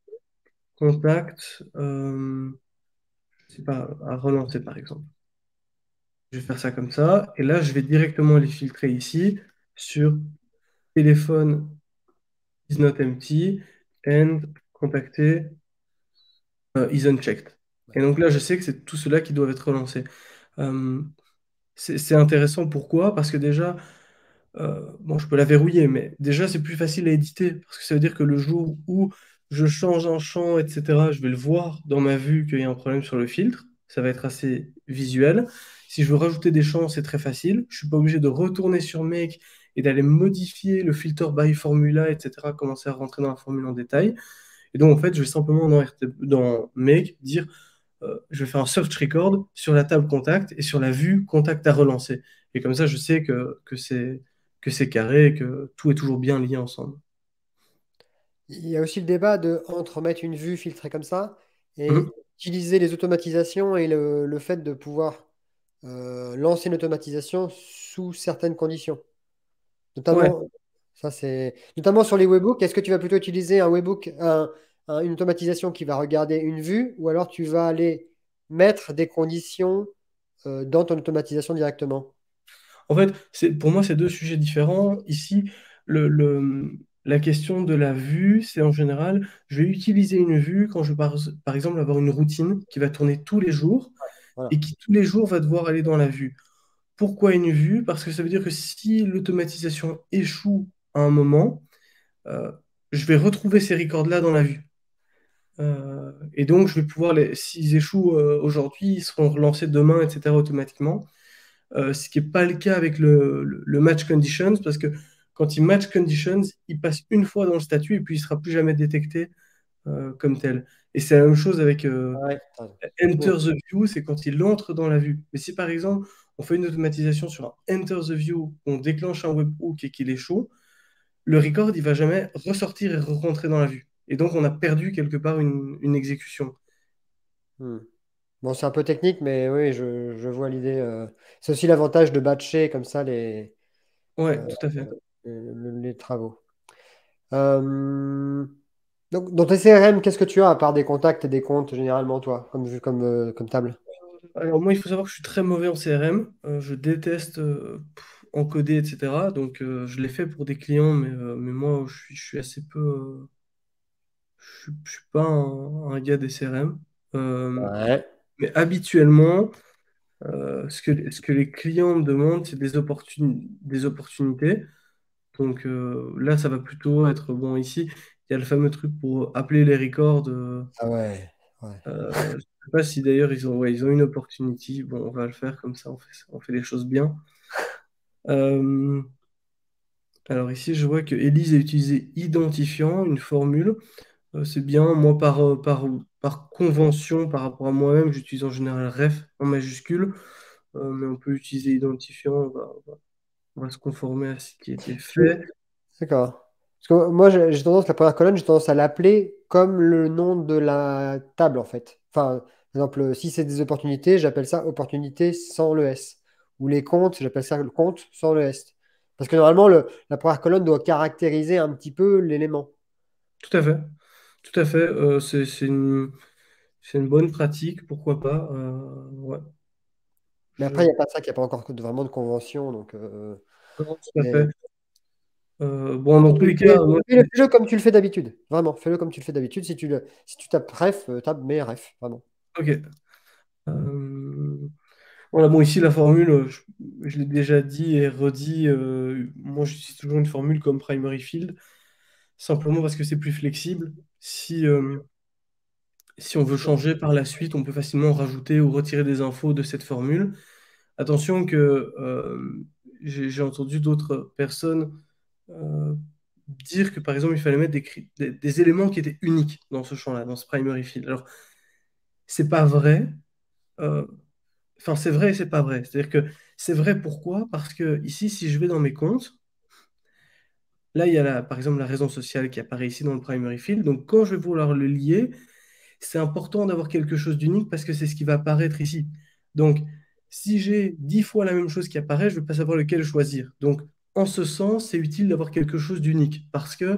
contact, euh, je sais pas, à relancer par exemple. Je vais faire ça comme ça. Et là, je vais directement les filtrer ici sur téléphone is not empty and contacter euh, is unchecked. Et donc là, je sais que c'est tout cela qui doivent être relancés. Euh, c'est c'est intéressant. Pourquoi? Parce que déjà, euh, bon, je peux la verrouiller, mais déjà, c'est plus facile à éditer. Parce que ça veut dire que le jour où je change un champ, et cetera, je vais le voir dans ma vue qu'il y a un problème sur le filtre. Ça va être assez visuel. Si je veux rajouter des champs, c'est très facile. Je suis pas obligé de retourner sur Make et d'aller modifier le filter by formula, et cetera, commencer à rentrer dans la formule en détail. Et donc, en fait, je vais simplement dans, R T dans Make dire euh, je vais faire un search record sur la table contact et sur la vue contact à relancer. Et comme ça, je sais que, que c'est que c'est carré et que tout est toujours bien lié ensemble. Il y a aussi le débat de entre mettre une vue filtrée comme ça et Mhm. utiliser les automatisations et le, le fait de pouvoir euh, lancer une automatisation sous certaines conditions. Ouais, Notamment, ça c'est notamment sur les webhooks. Est-ce que tu vas plutôt utiliser un webhook, un- un- une automatisation qui va regarder une vue, ou alors tu vas aller mettre des conditions euh, dans ton automatisation directement? en fait, c'est, pour moi, c'est deux sujets différents. Ici, le, le- la question de la vue, c'est en général, je vais utiliser une vue quand je vais par, par exemple avoir une routine qui va tourner tous les jours Voilà. et qui tous les jours va devoir aller dans la vue. Pourquoi une vue? Parce que ça veut dire que si l'automatisation échoue à un moment, euh, je vais retrouver ces records-là dans la vue. Euh, et donc, je vais pouvoir, les, s'ils échouent euh, aujourd'hui, ils seront relancés demain, et cetera automatiquement. Euh, ce qui n'est pas le cas avec le, le- le match conditions, parce que quand il match conditions, il passe une fois dans le statut et puis il ne sera plus jamais détecté euh, comme tel. Et c'est la même chose avec euh, Ouais, t'as raison. Enter Oui. the view, c'est quand il entre dans la vue. Mais si par exemple, on fait une automatisation sur un Enter the view, on déclenche un webhook et qu'il est chaud, le record, il va jamais ressortir et rentrer dans la vue. Et donc, on a perdu quelque part une, une exécution. Hmm. Bon, c'est un peu technique, mais oui, je, je vois l'idée. euh. C'est aussi l'avantage de batcher comme ça les, Ouais, euh, tout à fait. les, les travaux. Euh, donc, dans tes C R M, qu'est-ce que tu as à part des contacts et des comptes généralement, toi, comme, comme, euh, comme table? Alors moi, il faut savoir que je suis très mauvais en C R M. Euh, je déteste euh, pff, encoder, et cetera. Donc, euh, je l'ai fait pour des clients, mais, euh, mais moi, je suis, je suis assez peu... euh, je suis, je suis pas un, un gars des C R M. Euh, Ouais. mais habituellement, euh, ce que, ce que les clients me demandent, c'est des opportuni- des opportunités. Donc euh, là, ça va plutôt être bon ici. Il y a le fameux truc pour appeler les records. Euh, Ah ouais. Ouais. euh, je sais pas si d'ailleurs ils ont, ouais, ils ont une opportunité. Bon, on va le faire comme ça, on fait, on fait les choses bien. Euh, alors ici, je vois que Elise a utilisé identifiant, une formule. Euh, c'est bien. Moi, par, euh, par, par convention, par rapport à moi-même, j'utilise en général ref en majuscule. Euh, mais on peut utiliser identifiant. On va, on va- on va se conformer à ce qui a été Tu- fait. D'accord. Parce que moi, j'ai j'ai tendance, la première colonne, j'ai tendance à l'appeler comme le nom de la table, en fait. Enfin, par exemple, si c'est des opportunités, j'appelle ça opportunité sans le S. Ou les comptes, j'appelle ça le compte sans le S. Parce que normalement, le- la première colonne doit caractériser un petit peu l'élément. Tout à fait. Tout à fait. Euh, c'est c'est une, c'est une bonne pratique, pourquoi pas. Euh, ouais. Mais après, il Je... n'y a pas ça, qu'il n'y a pas encore de- vraiment de convention. Donc, euh, Non, tout à mais- fait. Euh, bon, dans tous les cas, Fais- moi, Fais-le fais-le comme tu le fais d'habitude. Vraiment, fais-le comme tu le fais d'habitude. Si tu, le, si tu tapes ref, euh, tape mes ref. Vraiment. ok. Euh, voilà, bon, ici, la formule, euh, je, je l'ai déjà dit et redit. Euh, moi, j'utilise toujours une formule comme primary field, simplement parce que c'est plus flexible. Si, euh, si on veut changer par la suite, on peut facilement rajouter ou retirer des infos de cette formule. Attention que euh, j'ai j'ai entendu d'autres personnes euh, dire que par exemple il fallait mettre des, cri- des- des éléments qui étaient uniques dans ce champ-là, dans ce primary field. Alors, c'est pas vrai. euh, Enfin, c'est vrai et c'est pas vrai. C'est-à-dire que c'est vrai pourquoi? Parce que ici, si je vais dans mes comptes, là, il y a la- par exemple la raison sociale qui apparaît ici dans le primary field. Donc, quand je vais vouloir le lier, c'est important d'avoir quelque chose d'unique parce que c'est ce qui va apparaître ici. Donc, si j'ai dix fois la même chose qui apparaît, je ne vais pas savoir lequel choisir. Donc, en ce sens, c'est utile d'avoir quelque chose d'unique parce que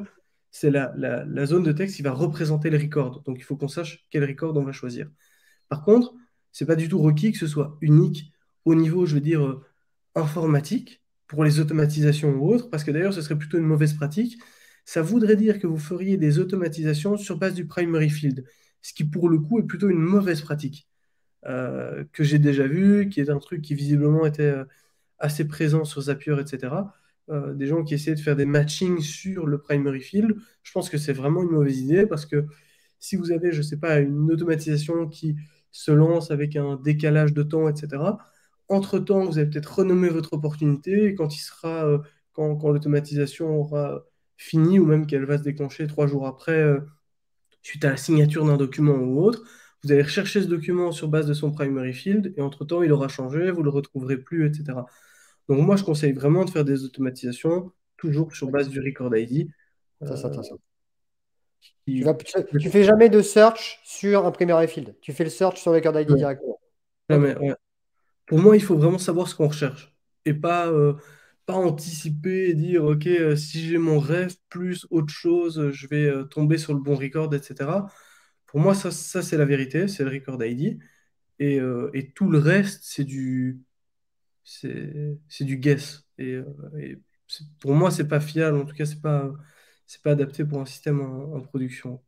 c'est la, la, la zone de texte qui va représenter le record. Donc il faut qu'on sache quel record on va choisir. Par contre, c'est pas du tout requis que ce soit unique au niveau, je veux dire, euh, informatique, pour les automatisations ou autres, parce que d'ailleurs, ce serait plutôt une mauvaise pratique. Ça voudrait dire que vous feriez des automatisations sur base du primary field, ce qui pour le coup est plutôt une mauvaise pratique, euh, que j'ai déjà vu, qui est un truc qui visiblement était euh, assez présent sur Zapier, et cetera. Euh, des gens qui essaient de faire des matchings sur le primary field. Je pense que c'est vraiment une mauvaise idée parce que si vous avez, je ne sais pas, une automatisation qui se lance avec un décalage de temps, et cetera, entre-temps, vous allez peut-être renommer votre opportunité et quand il sera, euh, quand, quand l'automatisation aura fini ou même qu'elle va se déclencher trois jours après, euh, suite à la signature d'un document ou autre, vous allez rechercher ce document sur base de son primary field et entre-temps, il aura changé, vous ne le retrouverez plus, et cetera. Donc moi, je conseille vraiment de faire des automatisations toujours sur base du record I D. Ça, c'est euh, intéressant. Tu qui... vas, tu, tu fais jamais de search sur un primary field. Tu fais le search sur record I D Ouais, directement. Ok. jamais, ouais. Pour moi, il faut vraiment savoir ce qu'on recherche et pas, euh, pas anticiper et dire, OK, euh, si j'ai mon rêve plus autre chose, euh, je vais euh, tomber sur le bon record, et cetera. Pour moi, ça, ça c'est la vérité, c'est le record I D. Et, euh, et tout le reste, c'est du, c'est, c'est du guess. Et, euh, et c'est- pour moi, c'est pas fiable. En tout cas, c'est pas, c'est pas adapté pour un système en, en production.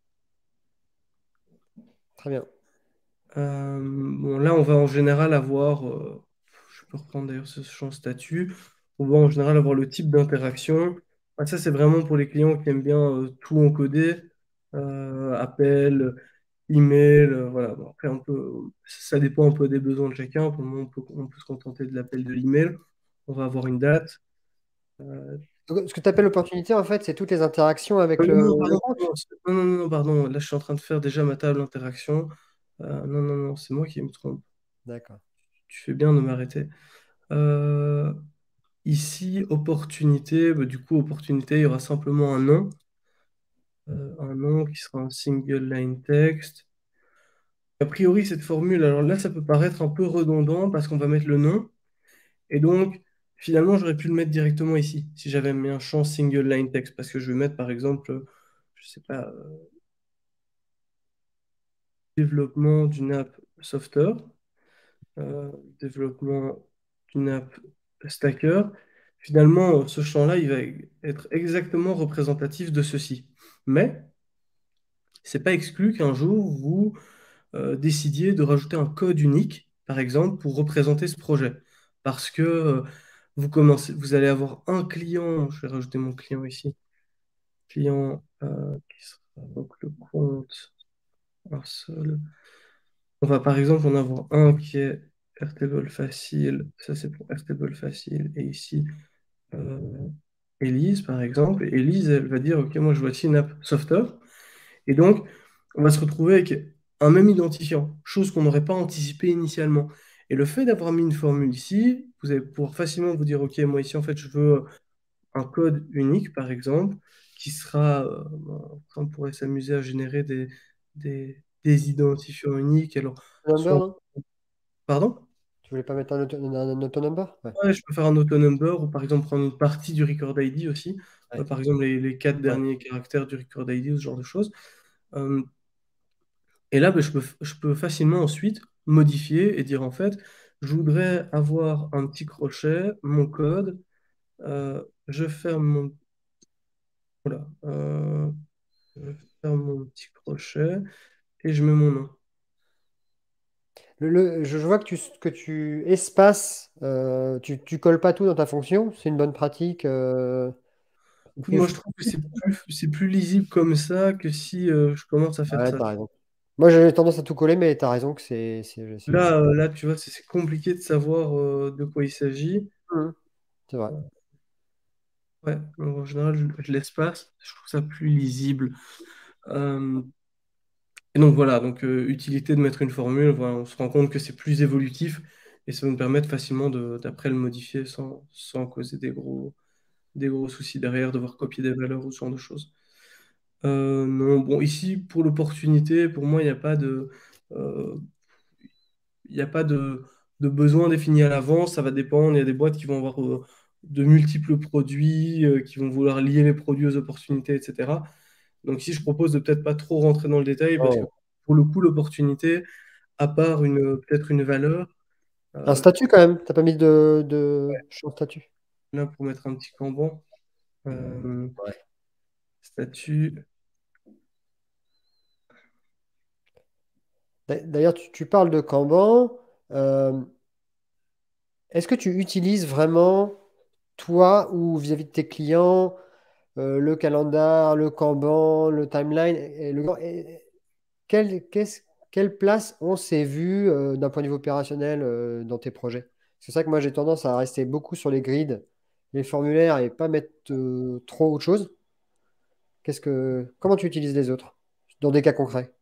Très bien. Euh, bon, là, on va en général avoir, euh, je peux reprendre d'ailleurs ce champ statut, on va en général avoir le type d'interaction. Ah, ça, c'est vraiment pour les clients qui aiment bien euh, tout encoder, euh, appel, email, euh, voilà. Bon, après, on peut, ça dépend un peu des besoins de chacun. Pour le moment, on peut, on peut se contenter de l'appel de l'email. On va avoir une date. Euh, Donc, ce que tu appelles l'opportunité, en fait, c'est toutes les interactions avec non, le, non, le pardon, compte. non, c'est- non, non, non, pardon, là, je suis en train de faire déjà ma table d'interaction. Euh, non, non, non, c'est moi qui me trompe. D'accord. Tu fais bien de m'arrêter. Euh, Ici, opportunité, bah, du coup, opportunité, il y aura simplement un nom, euh, un nom qui sera un single line text. A priori, cette formule, alors là, ça peut paraître un peu redondant parce qu'on va mettre le nom. Et donc, finalement, j'aurais pu le mettre directement ici, si j'avais mis un champ single line text, parce que je vais mettre, par exemple, euh, je sais pas, euh, développement d'une app software, euh, développement d'une app stacker. Finalement, ce champ-là, il va être exactement représentatif de ceci. Mais c'est pas exclu qu'un jour, vous euh, décidiez de rajouter un code unique, par exemple, pour représenter ce projet. Parce que euh, vous commencez, vous allez avoir un client, je vais rajouter mon client ici, client euh, qui sera donc le compte, un seul. On va par exemple en avoir un qui est Airtable facile, ça c'est pour Airtable facile, et ici euh, Elise par exemple. Et Elise, elle va dire, ok, moi je vois ici une app software, et donc on va se retrouver avec un même identifiant, chose qu'on n'aurait pas anticipé initialement. Et le fait d'avoir mis une formule ici, vous allez pouvoir facilement vous dire, ok, moi ici en fait je veux un code unique par exemple, qui sera, euh, bon, on pourrait s'amuser à générer des, des, des identifiants uniques. Alors, Number, soit non? Pardon? Tu voulais pas mettre un auto, un, un auto number? Ouais. Ouais, je peux faire un auto-number ou par exemple prendre une partie du record I D aussi. Euh, Ouais. par exemple, les, les quatre Ouais. derniers caractères du record I D ou ce genre de choses. Euh, et là, ben, je peux, je peux facilement ensuite modifier et dire en fait, je voudrais avoir un petit crochet, mon code, euh, je ferme mon, voilà, euh, je ferme mon petit crochet et je mets mon nom. Le, le- je je vois que tu, que tu espaces, euh, tu, tu colles pas tout dans ta fonction. C'est une bonne pratique. euh, Écoute, il moi, je faut- trouve que c'est plus, c'est plus lisible comme ça que si euh, je commence à faire Ouais, ça. t'as raison. Moi, j'ai tendance à tout coller, mais t'as raison que c'est, c'est, c'est- Là, euh, là, tu vois, c'est c'est compliqué de savoir euh, de quoi il s'agit. Mhm. C'est vrai. Ouais, donc, en général, je, je laisse pas. Je trouve ça plus lisible. Euh, et donc voilà, donc euh, utilité de mettre une formule. Voilà, on se rend compte que c'est plus évolutif et ça va nous permettre facilement de, d'après le modifier sans, sans causer des gros, des gros soucis derrière, devoir copier des valeurs ou ce genre de choses. Euh, non, bon, ici, pour l'opportunité, pour moi, il n'y a pas de, euh, il n'y a pas de, de besoin défini à l'avance. Ça va dépendre. Il y a des boîtes qui vont avoir euh, de multiples produits, euh, qui vont vouloir lier les produits aux opportunités, et cetera. Donc ici, je propose de peut-être pas trop rentrer dans le détail parce que Oh. pour le coup, l'opportunité, à part une, peut-être une valeur, Un euh, statut quand même. T'as pas mis de, de champ de statut. là pour mettre un petit Kanban, euh, Ouais. statut. D'a- D'ailleurs, tu, tu parles de Kanban. Euh, est-ce que tu utilises vraiment, toi ou vis-à-vis de tes clients, euh, le calendar, le Kanban, le timeline et le, et- quelle, qu'est-ce- quelle place ont ces vues euh, d'un point de vue opérationnel euh, dans tes projets? C'est ça que moi j'ai tendance à rester beaucoup sur les grids, les formulaires et pas mettre euh, trop autre chose. Qu'est-ce que, comment tu utilises les autres dans des cas concrets?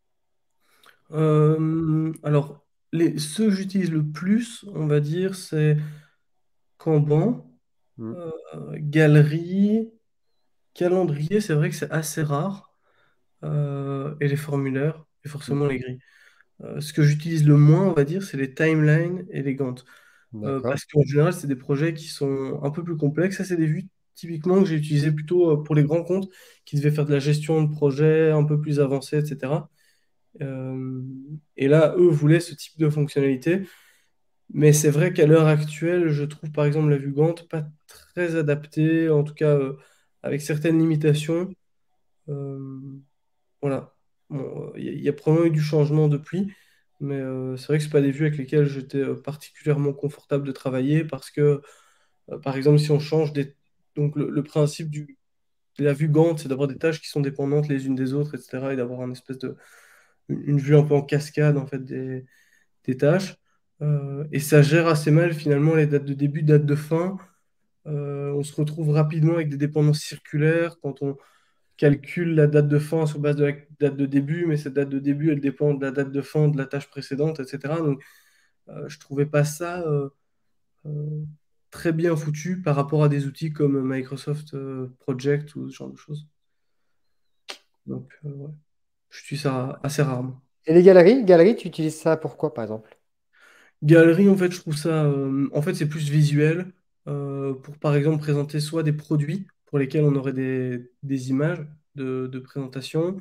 Euh, alors, les, ceux que j'utilise le plus, on va dire, c'est Kanban, Hmm. euh, galerie, calendrier, c'est vrai que c'est assez rare, euh, et les formulaires, et Hmm. forcément les grilles. Euh, ce que j'utilise le moins, on va dire, c'est les timelines et les Gantt. Euh, D'accord. parce qu'en général, c'est des projets qui sont un peu plus complexes. Ça, c'est des vues typiquement que j'ai utilisées plutôt euh, pour les grands comptes qui devaient faire de la gestion de projets un peu plus avancée, et cetera. Euh, et là, eux voulaient ce type de fonctionnalité. Mais c'est vrai qu'à l'heure actuelle, je trouve par exemple la vue Gantt pas très adaptée, en tout cas euh, avec certaines limitations. Euh, voilà. Bon, euh, il y, a il y a probablement eu du changement depuis, mais euh, c'est vrai que c'est pas des vues avec lesquelles j'étais euh, particulièrement confortable de travailler parce que, euh, par exemple, si on change des... Donc le, le principe du, de la vue Gantt, c'est d'avoir des tâches qui sont dépendantes les unes des autres, et cetera, et d'avoir un espèce de... une une vue un peu en cascade en fait des, des tâches. Euh, et ça gère assez mal finalement les dates de début, dates de fin. Euh, on se retrouve rapidement avec des dépendances circulaires quand on calcule la date de fin sur base de la date de début, mais cette date de début, elle dépend de la date de fin de la tâche précédente, et cetera. Donc, euh, je trouvais pas ça euh, euh, très bien foutu par rapport à des outils comme Microsoft euh, Project ou ce genre de choses. Donc, euh, ouais, je suis ça assez rarement. Et les galeries? Galeries, tu utilises ça pour quoi, par exemple? Galerie, en fait, je trouve ça, euh, en fait, c'est plus visuel euh, pour, par exemple, présenter soit des produits pour lesquels on aurait des, des images de, de présentation,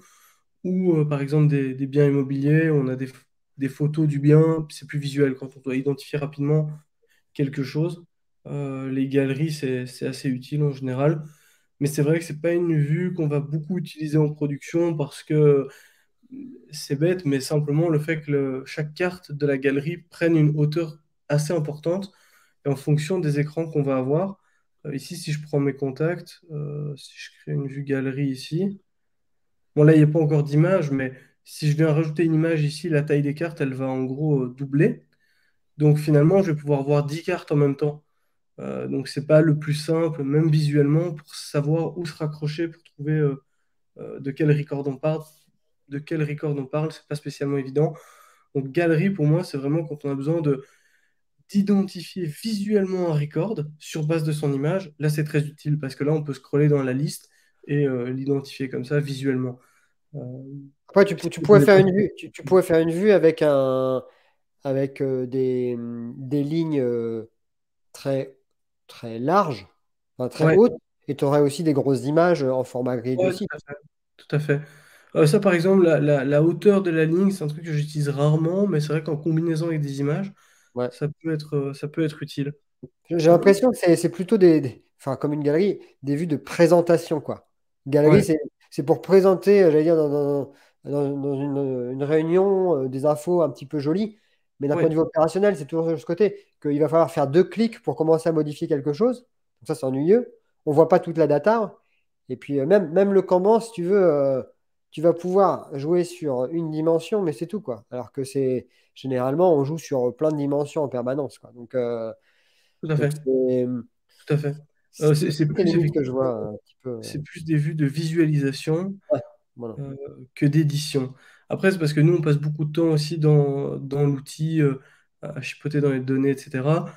ou euh, par exemple des, des biens immobiliers, on a des, des photos du bien, c'est plus visuel quand on doit identifier rapidement quelque chose. Euh, les galeries, c'est, c'est assez utile en général, mais c'est vrai que c'est pas une vue qu'on va beaucoup utiliser en production parce que c'est bête, mais simplement le fait que le- chaque carte de la galerie prenne une hauteur assez importante et en fonction des écrans qu'on va avoir. Euh, ici, si je prends mes contacts, euh, si je crée une vue galerie ici, bon là, il n'y a pas encore d'image, mais si je viens rajouter une image ici, la taille des cartes, elle va en gros euh, doubler. Donc finalement, je vais pouvoir voir dix cartes en même temps. Euh, donc c'est pas le plus simple, même visuellement, pour savoir où se raccrocher, pour trouver euh, euh, de quel record on parle. De quel record on parle, c'est pas spécialement évident. Donc galerie, pour moi, c'est vraiment quand on a besoin de d'identifier visuellement un record sur base de son image. Là, c'est très utile parce que là, on peut scroller dans la liste et euh, l'identifier comme ça visuellement. Euh, Après, tu, pou- tu si pourrais vous faire pas- une vue, tu, tu pourrais faire une vue avec un, avec euh, des, hum, des lignes euh, très, très larges, enfin, très Ouais, hautes, et tu aurais aussi des grosses images en format grid ouais, tout aussi. à fait. Tout à fait. Euh, ça, par exemple, la, la- la hauteur de la ligne, c'est un truc que j'utilise rarement, mais c'est vrai qu'en combinaison avec des images, Ouais. ça peut être, euh, ça peut être utile. J'ai Euh, l'impression que c'est c'est plutôt des, des- enfin, comme une galerie, des vues de présentation, quoi. Galerie, ouais, c'est c'est pour présenter, euh, j'allais dire, dans, dans- dans- dans une, une réunion, euh, des infos un petit peu jolies. Mais d'un point de ouais, vue opérationnel, c'est toujours de ce côté qu'il va falloir faire deux clics pour commencer à modifier quelque chose. Donc ça, c'est ennuyeux. On voit pas toute la data. Et puis, euh, même, même le Kanban, si tu veux, euh, tu vas pouvoir jouer sur une dimension, mais c'est tout, quoi. Alors que c'est généralement, on joue sur plein de dimensions en permanence, quoi. Donc, euh, tout à donc fait. c'est Tout à fait. Euh, c'est c'est c'est les plus limites que je effectivement, vois un petit peu. euh, c'est plus des vues de visualisation Ouais, voilà. euh, que d'édition. Après, c'est parce que nous, on passe beaucoup de temps aussi dans, dans l'outil, euh, à chipoter dans les données, et cetera.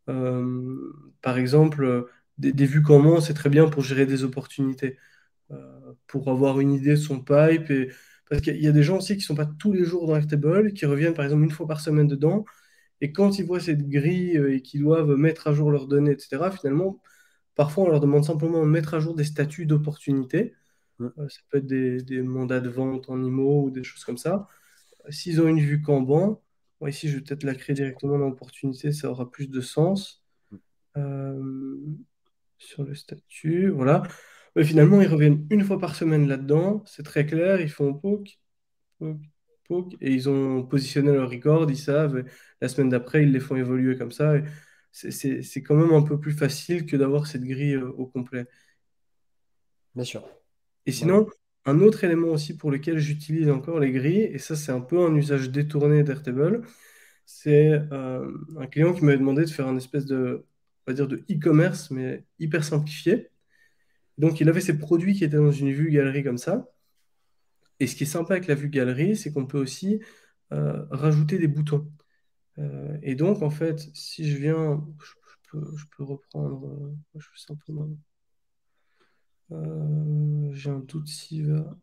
Euh, par exemple, euh, des, des vues comment, c'est très bien pour gérer des opportunités, euh, pour avoir une idée de son pipe. Et... Parce qu'il y a il y a des gens aussi qui ne sont pas tous les jours dans Airtable, qui reviennent par exemple une fois par semaine dedans. Et quand ils voient cette grille euh, et qu'ils doivent mettre à jour leurs données, et cetera, finalement, Parfois, on leur demande simplement de mettre à jour des statuts d'opportunité. Mm. Euh, ça peut être des, des mandats de vente en I M O ou des choses comme ça. Euh, S'ils ont une vue Kanban, bon, ici, je vais peut-être la créer directement dans l'opportunité, ça aura plus de sens. Euh, sur le statut, voilà. Mais finalement, ils reviennent une fois par semaine là-dedans. C'est très clair. Ils font poke, poke, poke, et ils ont positionné leur record. Ils savent. Et la semaine d'après, ils les font évoluer comme ça. Et c'est c'est- c'est quand même un peu plus facile que d'avoir cette grille euh, au complet. Bien sûr. Et Ouais. sinon, un autre élément aussi pour lequel j'utilise encore les grilles, et ça, c'est un peu un usage détourné d'Airtable, c'est euh, un client qui m'avait demandé de faire un espèce de, on va dire, de e-commerce, mais hyper simplifié. Donc, il avait ses produits qui étaient dans une vue galerie comme ça. Et ce qui est sympa avec la vue galerie, c'est qu'on peut aussi euh, rajouter des boutons. Euh, et donc, en fait, si je viens, je, je peux, je peux reprendre, euh, je fais simplement, euh, j'ai un doute s'il va.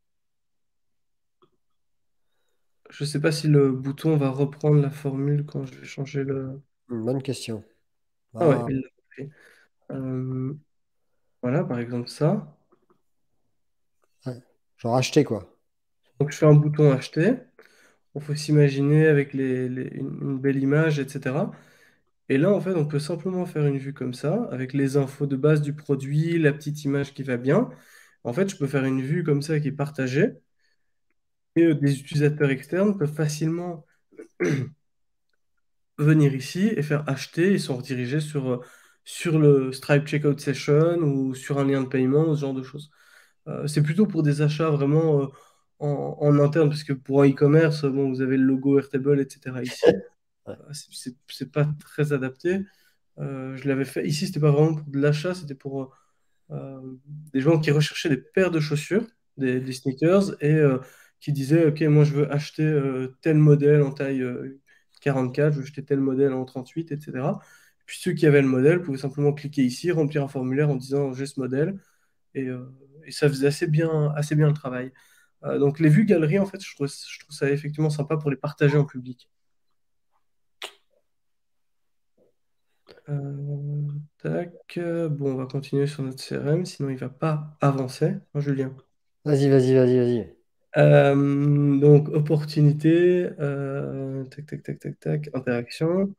Je ne sais pas si le bouton va reprendre la formule quand je vais changer le. Une bonne question. Ah ouais, Ah, il l'a fait. Euh, voilà, par exemple ça. ouais. Genre acheter, quoi. Donc, je fais un bouton acheter. On faut s'imaginer avec les, les- une, une belle image, et cetera. Et là, en fait, on peut simplement faire une vue comme ça, avec les infos de base du produit, la petite image qui va bien. En fait, je peux faire une vue comme ça qui est partagée. Et euh, des utilisateurs externes peuvent facilement venir ici et faire acheter. Ils sont redirigés sur, euh, sur le Stripe Checkout Session ou sur un lien de paiement, ou ce genre de choses. Euh, c'est plutôt pour des achats vraiment euh, en, en interne, parce que pour un e-commerce, bon, vous avez le logo Airtable, et cetera ici. Ouais. Euh, c'est c'est- c'est pas très adapté. Euh, je l'avais fait. Ici, c'était pas vraiment pour de l'achat, c'était pour euh, des gens qui recherchaient des paires de chaussures, des, des sneakers, et euh, qui disaient, OK, moi, je veux acheter euh, tel modèle en taille euh, quarante-quatre, je veux acheter tel modèle en trente-huit, et cetera. Puis ceux qui avaient le modèle pouvaient simplement cliquer ici, remplir un formulaire en disant, j'ai ce modèle, et, euh, et ça faisait assez bien, assez bien le travail. Euh, donc les vues galeries, en fait, je trouve, je trouve ça effectivement sympa pour les partager en public. Euh, tac. euh, Bon, on va continuer sur notre C R M, sinon il va pas avancer, hein, Julien. Vas-y, vas-y, vas-y, vas-y. Euh, donc, opportunité, euh, tac, tac, tac, tac, tac, interaction.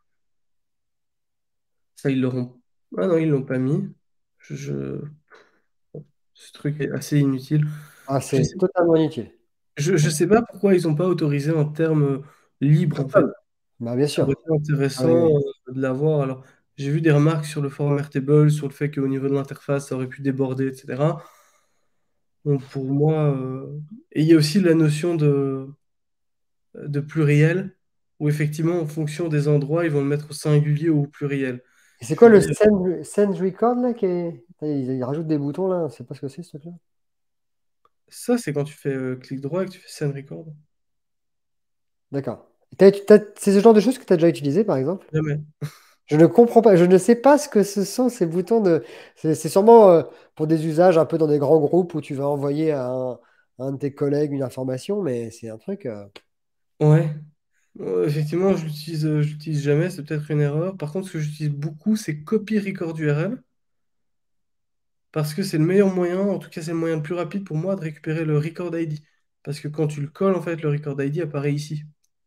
Ça, ils l'auront. Ah non, ils l'ont pas mis. Je, je- Ce truc est assez inutile. Ah, Je c'est sais, totalement inutile. je, je sais pas pourquoi ils n'ont pas autorisé en termes libres, en fait. Bah, bien Ça aurait sûr. été Ah, oui, intéressant oui. euh, de l'avoir. Alors, j'ai vu des remarques sur le forum Airtable, sur le fait qu'au niveau de l'interface, ça aurait pu déborder, et cetera. Donc, pour moi, euh, et il y a aussi la notion de, de pluriel, où effectivement, en fonction des endroits, ils vont le mettre au singulier ou au pluriel. Et c'est Je quoi veux le dire, send, send record là qui est... Ils, ils rajoutent des boutons là, c'est pas ce que c'est ce truc-là. ça, c'est quand tu fais euh, clic droit et que tu fais send record. D'accord. T'as- t'as- C'est ce genre de choses que tu as déjà utilisé par exemple? Jamais. Je ne comprends pas, je ne sais pas ce que ce sont ces boutons de. C'est c'est sûrement euh, pour des usages un peu dans des grands groupes où tu vas envoyer à un, à un de tes collègues une information, mais c'est un truc. euh, Ouais. Euh, effectivement, je l'utilise, euh, je l'utilise jamais, c'est peut-être une erreur. Par contre, ce que j'utilise beaucoup, c'est copy record U R L, parce que c'est le meilleur moyen, en tout cas, c'est le moyen le plus rapide pour moi de récupérer le record I D. Parce que quand tu le colles, en fait, le record I D apparaît ici.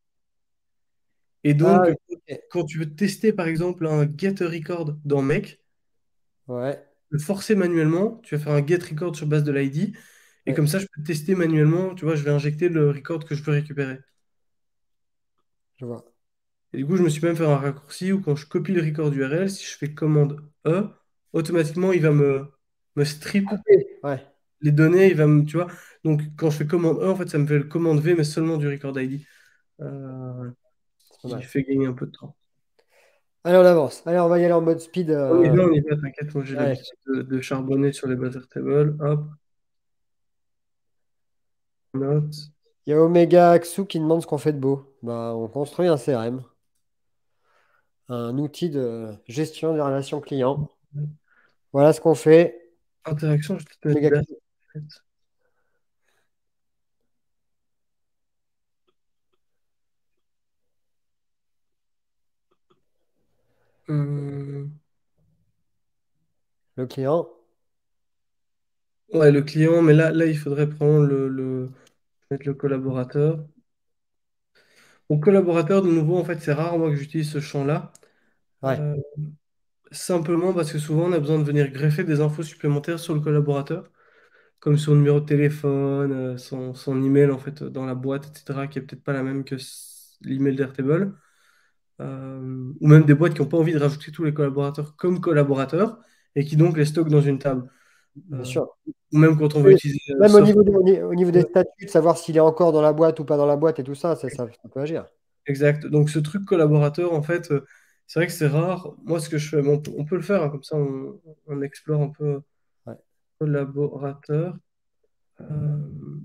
Et Ah, donc, ok. quand tu veux tester, par exemple, un get record dans Make, Ouais, le forcer manuellement, tu vas faire un get record sur base de l'I D, et ouais, comme ça, je peux tester manuellement, tu vois, je vais injecter le record que je veux récupérer. je vois. Et du coup, je me suis même fait un raccourci où quand je copie le record U R L, si je fais commande E, automatiquement, il va me, me strip Coupé. Ouais, les données, il va me, tu vois. Donc, quand je fais commande E, en fait, ça me fait le commande V, mais seulement du record I D, euh, c'est pas qui mal. fait gagner un peu de temps. Allez, on avance. Allez, on va y aller en mode speed. On y euh, va, on y va, t'inquiète, moi j'ai Ouais. l'habitude de, de charbonner sur les buzzer tables. Hop, note. Il y a Omega Axu qui demande ce qu'on fait de beau. Bah, on construit un C R M, un outil de gestion des relations clients. Voilà ce qu'on fait. Interaction, je vais te mettre Omega date. Axu. En fait. Hum, Le client. Ouais, le client, mais là, là il faudrait prendre le, le, mettre le collaborateur. Mon collaborateur, de nouveau, en fait, c'est rare, moi, que j'utilise ce champ-là. Ouais, Euh, Simplement parce que souvent, on a besoin de venir greffer des infos supplémentaires sur le collaborateur, comme son numéro de téléphone, euh, son, son email, en fait, dans la boîte, et cetera, qui est peut-être pas la même que s- l'email d'Airtable. Euh, ou même des boîtes qui n'ont pas envie de rajouter tous les collaborateurs comme collaborateurs et qui donc les stockent dans une table. bien Euh, sûr. ou même quand on veut Et utiliser euh, même au Soft. niveau, des- au ni- au niveau des statuts, de savoir s'il est encore dans la boîte ou pas dans la boîte et tout ça, ça, ça, ça peut agir. Exact. Donc ce truc collaborateur, en fait, euh, c'est vrai que c'est rare. Moi, ce que je fais, bon, on peut, on peut le faire, hein, comme ça on, on explore un peu Ouais. collaborateur. Euh,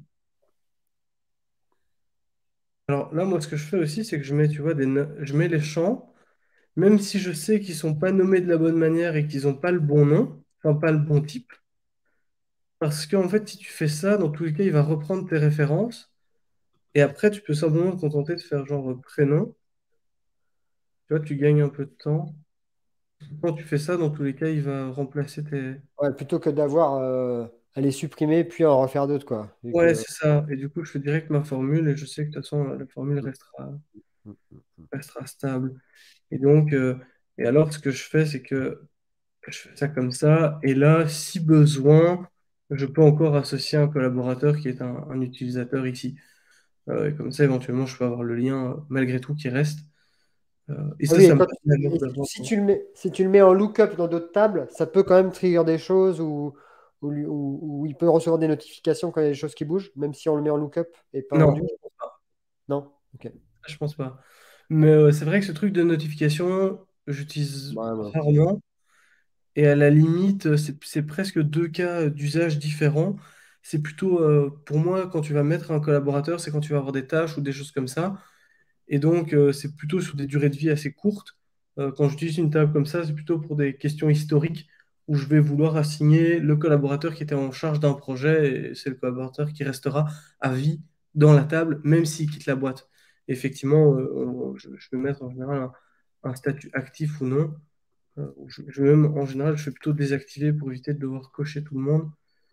alors là, moi, ce que je fais aussi, c'est que je mets, tu vois, des no- je mets les champs, même si je sais qu'ils sont pas nommés de la bonne manière et qu'ils n'ont pas le bon nom, enfin pas le bon type. Parce qu'en fait, si tu fais ça, dans tous les cas, il va reprendre tes références. Et après, tu peux simplement te contenter de faire genre euh, prénom. Tu vois, tu gagnes un peu de temps. Quand tu fais ça, dans tous les cas, il va remplacer tes... Ouais, plutôt que d'avoir euh, à les supprimer puis en refaire d'autres, quoi. Vu Ouais, que... c'est ça. Et du coup, je fais direct ma formule et je sais que de toute façon, la formule restera, restera stable. Et donc, euh, et alors, ce que je fais, c'est que je fais ça comme ça. Et là, si besoin, je peux encore associer un collaborateur qui est un, un utilisateur ici. Euh, et comme ça, éventuellement, je peux avoir le lien, euh, malgré tout, qui reste. Euh, et Ah ça, oui, et ça me quand permet alors et d'avoir... si tu le mets, si tu le mets en lookup dans d'autres tables, ça peut quand même trigger des choses ou ou lui- ou- ou il peut recevoir des notifications quand il y a des choses qui bougent, même si on le met en lookup et pas en Non, vue. je pense pas. Non? Ok. Je pense pas. Mais euh, c'est vrai que ce truc de notification, j'utilise Ouais, moi non plus. rarement. Et à la limite, euh, c'est c'est presque deux cas d'usage différents. C'est plutôt, euh, pour moi, quand tu vas mettre un collaborateur, c'est quand tu vas avoir des tâches ou des choses comme ça. Et donc, euh, c'est plutôt sur des durées de vie assez courtes. Euh, quand j'utilise une table comme ça, c'est plutôt pour des questions historiques où je vais vouloir assigner le collaborateur qui était en charge d'un projet et c'est le collaborateur qui restera à vie dans la table, même s'il quitte la boîte. Effectivement, euh, on- je, je vais mettre en général un, un statut actif ou non. Euh, je, je vais même, en général, je fais plutôt désactiver pour éviter de devoir cocher tout le monde.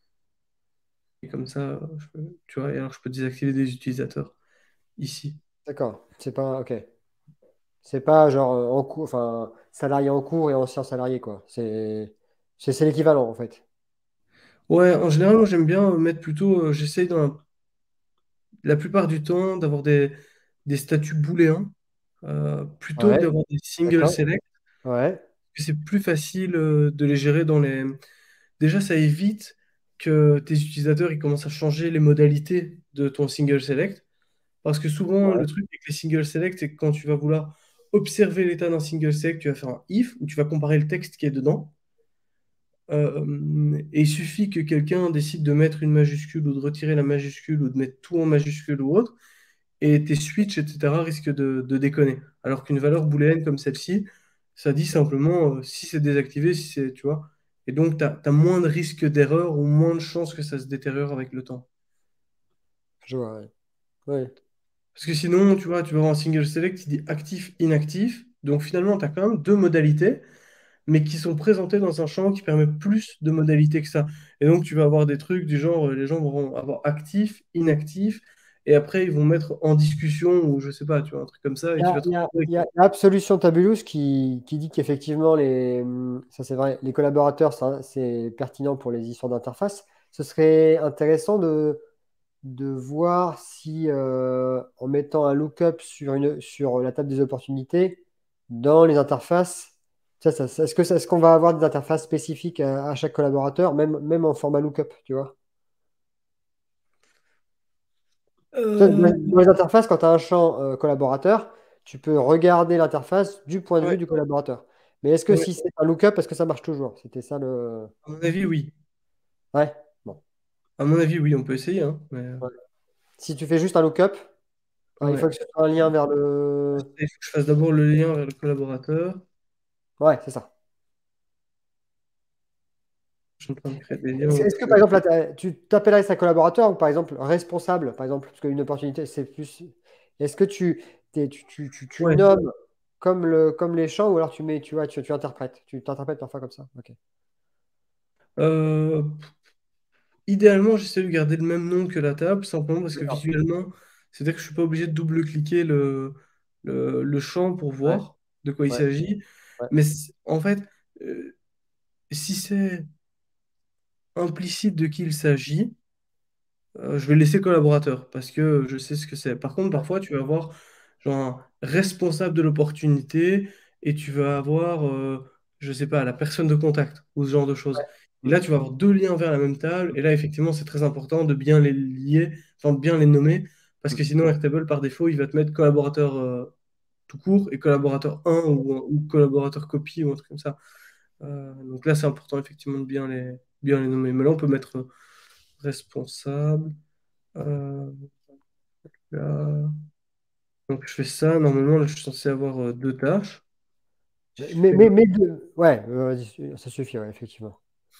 Et comme ça, je peux- tu vois, et alors je peux désactiver des utilisateurs ici. D'accord. C'est pas ok. C'est pas genre euh, en cours, enfin salarié en cours et ancien salarié quoi. C'est c'est c'est l'équivalent en fait. Ouais, en général, moi j'aime bien mettre plutôt, euh, j'essaye dans la, la plupart du temps d'avoir des, des statuts booléens euh, plutôt que Ouais. d'avoir des single D'accord. select. Ouais. C'est plus facile euh, de les gérer dans les. Déjà, ça évite que tes utilisateurs ils commencent à changer les modalités de ton single select. Parce que souvent, Ouais. le truc avec les single select, c'est que quand tu vas vouloir observer l'état d'un single select, tu vas faire un if où tu vas comparer le texte qui est dedans. Euh, et il suffit que quelqu'un décide de mettre une majuscule ou de retirer la majuscule ou de mettre tout en majuscule ou autre, et tes switches, et cetera, risquent de, de déconner. Alors qu'une valeur booléenne comme celle-ci, ça dit simplement euh, si c'est désactivé, si c'est, tu vois. Et donc, tu as, moins de risques d'erreur ou moins de chances que ça se détériore avec le temps. Je vois. Ouais. Ouais. Parce que sinon, tu vois, tu vas avoir un single select qui dit actif, inactif. Donc finalement, tu as quand même deux modalités, mais qui sont présentées dans un champ qui permet plus de modalités que ça. Et donc, tu vas avoir des trucs du genre, euh, les gens vont avoir actif, inactif, et après, ils vont mettre en discussion, ou je sais pas, tu vois, un truc comme ça, et Il y tu a, vas te il y a- retrouver il y a avec- Absolution Tabulous qui, qui dit qu'effectivement, les, hum, ça c'est vrai, les collaborateurs, ça, c'est pertinent pour les histoires d'interface. Ce serait intéressant de, de voir si, euh, en mettant un lookup sur, une, sur la table des opportunités, dans les interfaces, ça, ça- ça- est-ce que, ça- est-ce qu'on va avoir des interfaces spécifiques à, à chaque collaborateur, même, même en format lookup, tu vois? Tu sais, Euh, Dans dans les interfaces, quand tu as un champ euh, collaborateur, tu peux regarder l'interface du point de vue ouais, du collaborateur. Mais est-ce que ouais, si c'est un lookup, est-ce que ça marche toujours? C'était ça le. à mon avis, oui. Ouais. Bon. À mon avis, oui, on peut essayer, hein, mais, euh, Ouais. Si tu fais juste un lookup, ouais, il ouais. faut que ce soit un lien vers le. Il faut que je fasse d'abord le lien vers le collaborateur. Ouais, c'est ça. Je suis en train de créer des liens Est-ce est-ce que par aussi. exemple, là, t'as- tu t'appellerais ça collaborateur ou par exemple responsable, par exemple, parce qu'une opportunité, c'est plus. Est-ce que tu, t'es- tu, tu, tu, tu Ouais. nommes comme, le, comme les champs ou alors tu mets, tu vois, tu, tu interprètes. Tu t'interprètes parfois comme ça. Ok. Euh, idéalement, j'essaie de garder le même nom que la table, simplement parce que D'accord. visuellement, c'est-à-dire que je suis pas obligé de double-cliquer le, le, le champ pour Ouais, voir de quoi il ouais, s'agit. ouais, Mais c- en fait, euh, si c'est implicite de qui il s'agit, euh, je vais laisser collaborateur parce que je sais ce que c'est. Par contre, ouais. parfois, tu vas avoir genre un responsable de l'opportunité et tu vas avoir, euh, je sais pas, la personne de contact ou ce genre de choses. Et Mm, là, tu vas avoir deux liens vers la même table. Et là, effectivement, c'est très important de bien les lier, enfin de bien les nommer parce mm. que sinon, Airtable, par défaut, il va te mettre collaborateur euh, tout court et collaborateur un ou, ou collaborateur copie ou un truc comme ça. Euh, donc là, c'est important, effectivement, de bien les, bien les nommer. Mais là, on peut mettre euh, responsable. Euh, Là. Donc je fais ça. Normalement, là, je suis censé avoir euh, deux tâches. Je Mais, fais mais, mais de- ouais, euh, vas-y, ça suffit, ouais, effectivement.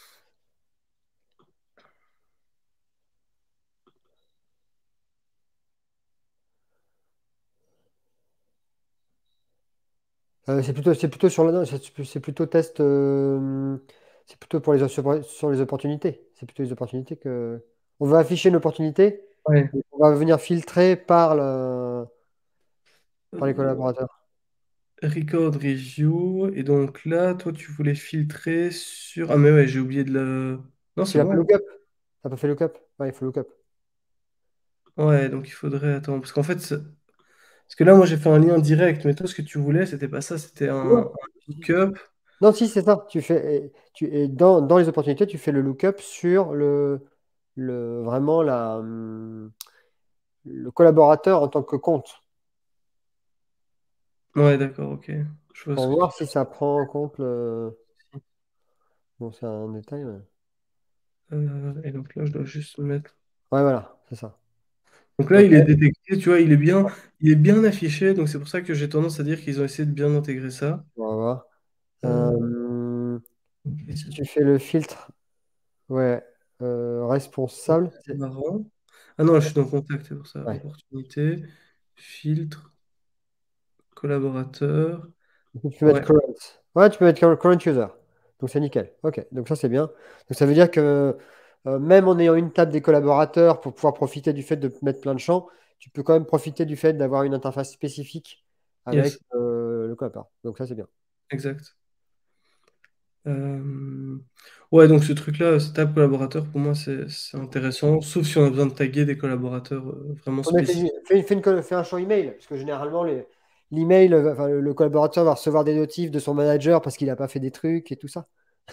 Euh, c'est plutôt, c'est plutôt sur le, non, c'est c'est plutôt test, euh, c'est plutôt pour les, sur, sur les opportunités. C'est plutôt les opportunités que. On va afficher une opportunité, ouais. et on va venir filtrer par le, par les Euh, collaborateurs. record review. Et donc là, toi, tu voulais filtrer sur. Ah, mais ouais, j'ai oublié de le. Non, Tu c'est l'as pas bon. lookup? T'as pas fait lookup? Ouais, il faut lookup. Ouais, donc il faudrait. Attends. Parce qu'en fait, c'est- parce que là, moi, j'ai fait un lien direct. Mais toi, ce que tu voulais, c'était pas ça. C'était un, un Non, lookup. non, si, c'est ça. Tu fais, tu, et dans, dans les opportunités, tu fais le lookup sur le, le, vraiment la, hum, le collaborateur en tant que compte. Ouais, d'accord, ok. Je vois ce Pour que tu voir si ça prend en compte le. dis. Bon, c'est un détail. Ouais, Euh, et donc là, je dois juste mettre. ouais, voilà, c'est ça. Donc là, Ok, il est détecté, tu vois, il est bien, il est bien affiché. Donc c'est pour ça que j'ai tendance à dire qu'ils ont essayé de bien intégrer ça. on va voir. Euh, Euh, si ok. tu fais le filtre, ouais, euh, responsable, C'est c'est- marrant. Ah non, je suis dans contact, c'est pour ça. ouais. Opportunité, filtre, collaborateur. Tu peux mettre Ouais, current. Ouais, tu peux mettre current current user. Donc c'est nickel. Ok, donc ça c'est bien. Donc ça veut dire que euh, même en ayant une table des collaborateurs pour pouvoir profiter du fait de mettre plein de champs, tu peux quand même profiter du fait d'avoir une interface spécifique avec yes, euh, le collaborateur. Donc ça c'est bien. exact. Euh, Ouais, donc ce truc-là, ce tab collaborateur, pour moi, c'est c'est intéressant, sauf si on a besoin de taguer des collaborateurs euh, vraiment On a fait, spécifiques. fais, fais une co- fais un champ email, parce que généralement, les- l'email, euh, enfin, le, le collaborateur va recevoir des notifs de son manager parce qu'il n'a pas fait des trucs et tout ça.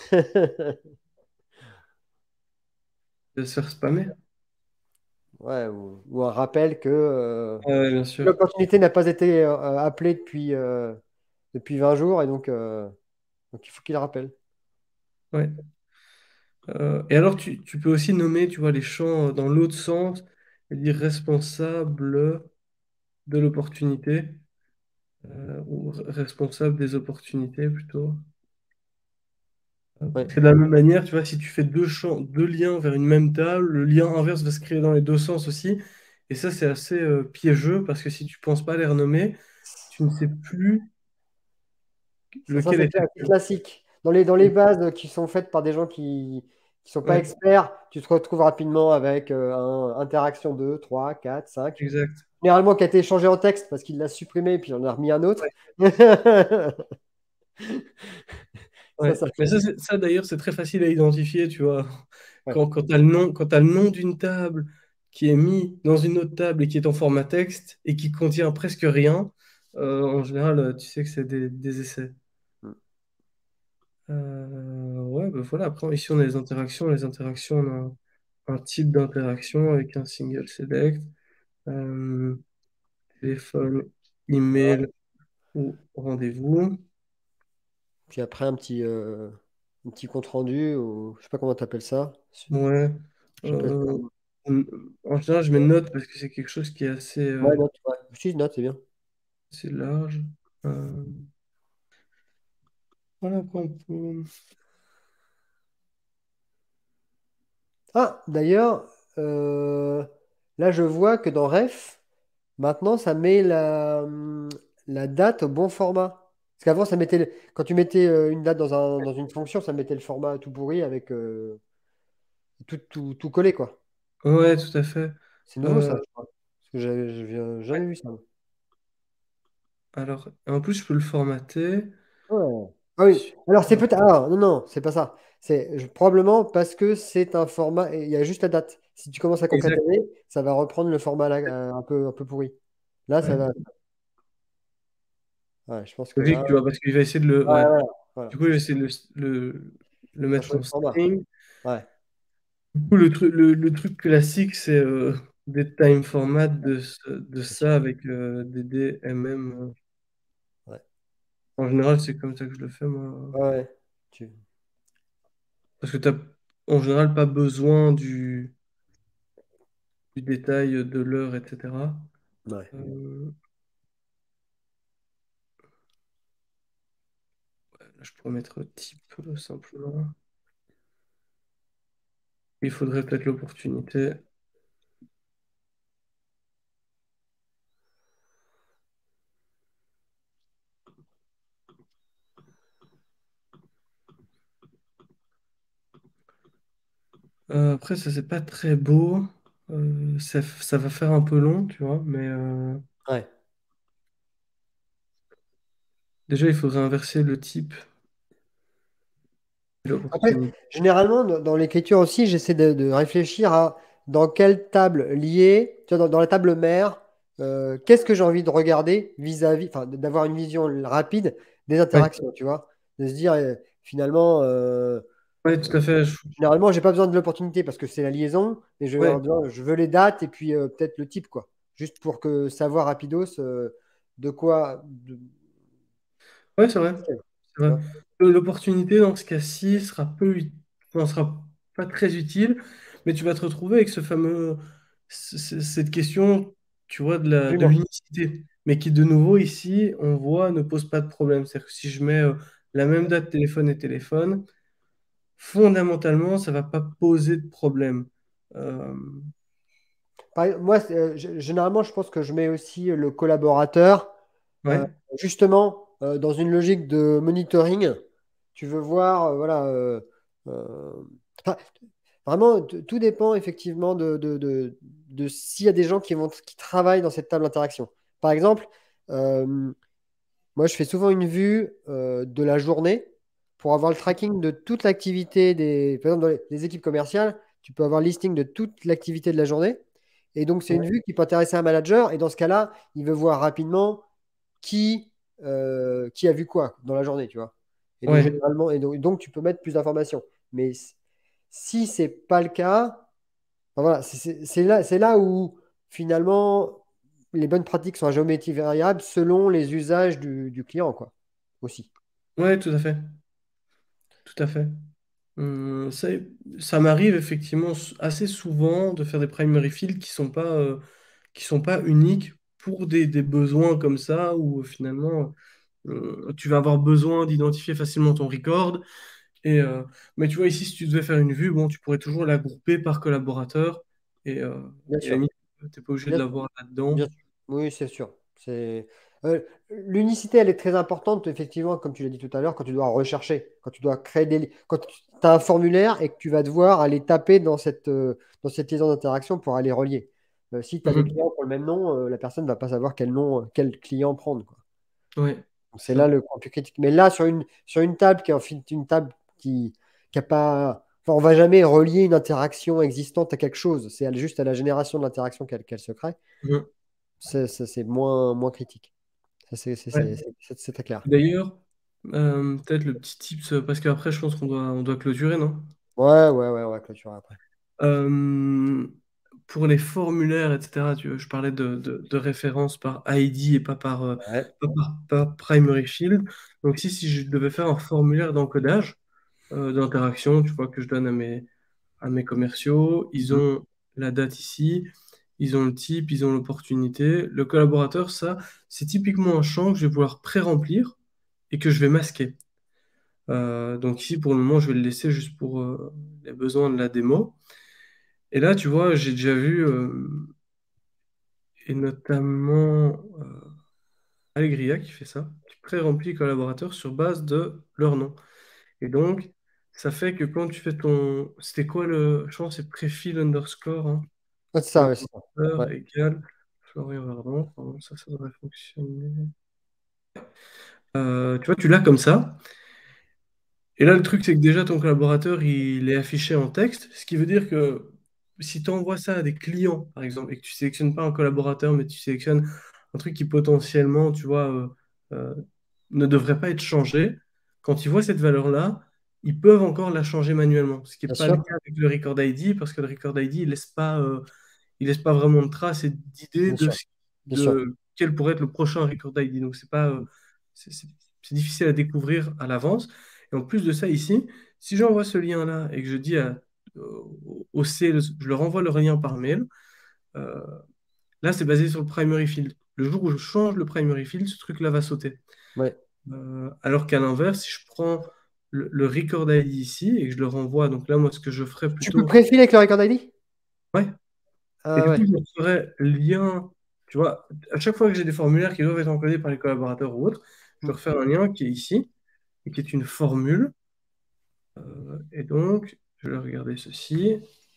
De se faire spammer. Ouais, ou, ou un rappel que euh, Ouais, bien sûr. l'opportunité n'a pas été euh, appelée depuis, euh, depuis vingt jours et donc, euh, donc il faut qu'il rappelle. Ouais. Euh, et alors, tu, tu peux aussi nommer, tu vois, les champs euh, dans l'autre sens et dire responsable de l'opportunité, euh, ou re- responsable des opportunités plutôt. Euh, Ouais. Parce que de la même manière, tu vois, si tu fais deux champs, deux liens vers une même table, le lien inverse va se créer dans les deux sens aussi. Et ça, c'est assez euh, piégeux parce que si tu penses pas à les renommer, tu ne sais plus Ça, ça, lequel c'est était cla- c'est lequel. classique. Dans les, dans les bases qui sont faites par des gens qui ne sont pas Ouais, experts, tu te retrouves rapidement avec euh, un, interaction deux, trois, quatre, cinq. exact. Généralement qui a été échangé en texte parce qu'il l'a supprimé puis on a remis un autre. Ouais, Ça, ouais. ça Mais fait. ça, c'est- ça d'ailleurs, c'est très facile à identifier, tu vois. Ouais. Quand, quand tu as le nom, quand t'as le nom d'une table qui est mis dans une autre table et qui est en format texte et qui contient presque rien, euh, en général, euh, tu sais que c'est des, des essais. Mm. Euh, ouais, bah voilà. Après, ici, on a les interactions. Les interactions, on a un, un type d'interaction avec un single select, euh, téléphone, email ou rendez-vous. Puis après, un petit, euh, un petit compte rendu, ou je sais pas comment tu appelles ça. Ouais. J'appelle ça. Euh, on- en général, je mets note parce que c'est quelque chose qui est assez, Ouais, euh, note, ouais. Si, note, c'est bien. assez large. Euh, voilà quoi, on peut- Ah, d'ailleurs, euh, là, je vois que dans Ref, maintenant, ça met la, hum, la date au bon format. Parce qu'avant, ça mettait, le- quand tu mettais euh, une date dans un, dans une fonction, ça mettait le format tout pourri avec euh, tout, tout, tout collé, quoi. Ouais, tout à fait. C'est nouveau, ça, Euh, je crois. Parce que j'avais j'avais jamais vu ça. alors, en plus, je peux le formater. Ouais. Ah oui. Alors, c'est peut-être. Ah, non, non, c'est pas ça. C'est je- probablement parce que c'est un format. Il y a juste la date. Si tu commences à Exact. concaténer, ça va reprendre le format là, euh, un peu, un peu pourri. Là, ça Ouais. va. Ouais, je pense que là. Logique, tu vois, parce qu'il va essayer de le. Ouais, Ouais. ouais, voilà, Du coup, il c'est va ça. essayer de le, le, le Ça mettre change en le format. string. Ouais. Du coup, le, truc le, le truc classique, c'est euh, des time formats de, ce- de C'est ça sûr. avec euh, des D M M. euh. Ouais. En général, c'est comme ça que je le fais, moi. Ouais. Ouais. Tu... Parce que tu n'as en général pas besoin du, du détail de l'heure, et cetera. Ouais. Euh, là, je pourrais mettre type euh, simplement. Il faudrait peut-être l'opportunité. Euh, après, ça, c'est pas très beau. Euh, ça, ça va faire un peu long, tu vois. Mais euh, Ouais. déjà, il faudrait inverser le type et Après, l'opportunité. généralement, dans dans l'écriture aussi, j'essaie de, de réfléchir à dans quelle table liée, tu vois, dans, dans la table mère, euh, qu'est-ce que j'ai envie de regarder vis-à-vis, enfin, d'avoir une vision rapide des Ouais, interactions, tu vois. De se dire, euh, finalement, euh, ouais, euh, tout à fait. Je- généralement, j'ai pas besoin de l'opportunité parce que c'est la liaison, mais je, vais Ouais, avoir besoin- je veux les dates et puis euh, peut-être le type, quoi. Juste pour que savoir rapidos euh, de quoi. de- ouais, c'est vrai. C'est tu vrai. vois. Euh, L'opportunité, dans ce cas-ci, sera peu, ut- enfin, sera pas très utile, mais tu vas te retrouver avec ce fameux, c- c- cette question, tu vois, de la, de Absolument. l'unicité, mais qui, de nouveau, ici, on voit, ne pose pas de problème. C'est-à-dire que si je mets euh, la même date téléphone et téléphone, fondamentalement, ça va pas poser de problème. Euh, Par- moi, c'est, euh, g- généralement, je pense que je mets aussi le collaborateur, euh, ouais, justement, euh, dans une logique de monitoring. Tu veux voir, euh, voilà, euh, euh, enfin, vraiment, t- tout dépend effectivement de, de, de, de s'il y a des gens qui vont, qui travaillent dans cette table d'interaction. Par exemple, euh, moi, je fais souvent une vue euh, de la journée pour avoir le tracking de toute l'activité des. Par exemple, dans les, les équipes commerciales, tu peux avoir le listing de toute l'activité de la journée. Et donc, c'est une ouais, vue qui peut intéresser un manager. Et dans ce cas-là, il veut voir rapidement qui, euh, qui a vu quoi dans la journée, tu vois. Et donc, ouais, généralement, et donc, donc, tu peux mettre plus d'informations. Mais s- si c'est pas le cas, enfin, voilà, c'est c'est- c'est là, c'est là où finalement les bonnes pratiques sont à géométrie variable selon les usages du, du client, quoi. Aussi. ouais, tout à fait, tout à fait. Hum, ça, ça m'arrive effectivement s- assez souvent de faire des primary fields qui sont pas, euh, qui sont pas uniques pour des, des besoins comme ça où euh, finalement euh, tu vas avoir besoin d'identifier facilement ton record. Et, euh, mais tu vois, ici, si tu devais faire une vue, bon, tu pourrais toujours la grouper par collaborateur et, euh, Bien et à la sûr. limite, tu n'es pas obligé de Bien sûr. l'avoir là-dedans. Bien sûr. Oui, c'est sûr. C'est euh, l'unicité, elle est très importante, effectivement, comme tu l'as dit tout à l'heure, quand tu dois rechercher, quand tu dois créer des li- quand tu as un formulaire et que tu vas devoir aller taper dans cette, euh, dans cette liaison d'interaction pour aller relier. Euh, si tu as des Mhm. clients pour le même nom, euh, la personne ne va pas savoir quel nom, euh, quel client prendre, quoi. Ouais, Donc, c'est c'est là ça. le point plus critique. Mais là, sur une, sur une table qui est en fait une table qui, qui a pas. Enfin, on va jamais relier une interaction existante à quelque chose. C'est juste à la génération de l'interaction qu'elle qu'elle se crée. Mhm. C'est c'est- c'est moins, moins critique. Ça, c'est c'est- Ouais. c'est- c'est- c'est- c'est très clair. D'ailleurs, euh, peut-être le petit tips, parce qu'après, je pense qu'on doit, on doit clôturer, non? Ouais, ouais, ouais, on va clôturer après. Euh, pour les formulaires, et cetera, tu vois, je parlais de, de, de référence par I D et pas par, euh, Ouais. pas par, par primary field. Donc, si, si je devais faire un formulaire d'encodage, euh, d'interaction, tu vois, que je donne à mes, à mes commerciaux, ils Mhm. ont la date ici, ils ont le type, ils ont l'opportunité. Le collaborateur, ça, c'est typiquement un champ que je vais vouloir pré-remplir et que je vais masquer. Euh, donc ici, pour le moment, je vais le laisser juste pour euh, les besoins de la démo. Et là, tu vois, j'ai déjà vu, euh, et notamment, euh, Allegria qui fait ça, qui pré-remplit les collaborateurs sur base de leur nom. Et donc, ça fait que quand tu fais ton... C'était quoi le... Je pense que c'est préfil underscore, hein, Ah, c'est ça, ouais, c'est ça. Ouais. collaborateur égale Florian Verdon. Pardon, ça, ça devrait fonctionner. Euh, tu vois, tu l'as comme ça. Et là, le truc, c'est que déjà, ton collaborateur, il est affiché en texte, ce qui veut dire que si tu envoies ça à des clients, par exemple, et que tu sélectionnes pas un collaborateur, mais tu sélectionnes un truc qui potentiellement, tu vois, euh, euh, ne devrait pas être changé, quand ils voient cette valeur-là, ils peuvent encore la changer manuellement, ce qui n'est Bien pas le sûr, cas avec le Record I D, parce que le Record I D, il laisse pas, euh, il laisse pas vraiment de traces et d'idées bien de, sûr, ce- bien sûr. de quel pourrait être le prochain Record I D. Donc, c'est pas, euh, c'est c'est- c'est difficile à découvrir à l'avance. Et en plus de ça, ici, si j'envoie ce lien-là et que je dis à, au au sales, je leur envoie le lien par mail, euh, là, c'est basé sur le primary field. Le jour où je change le primary field, ce truc-là va sauter. Ouais. Euh, alors qu'à l'inverse, si je prends le, le record I D ici et que je le renvoie, donc là, moi, ce que je ferais Tu peux plutôt, préfiler avec le Record I D? ouais, et Ah du coup, ouais. je ferais lien, tu vois, à chaque fois que j'ai des formulaires qui doivent être encodés par les collaborateurs ou autres, je Mm. leur fais un lien qui est ici et qui est une formule. Euh, et donc, je vais regarder ceci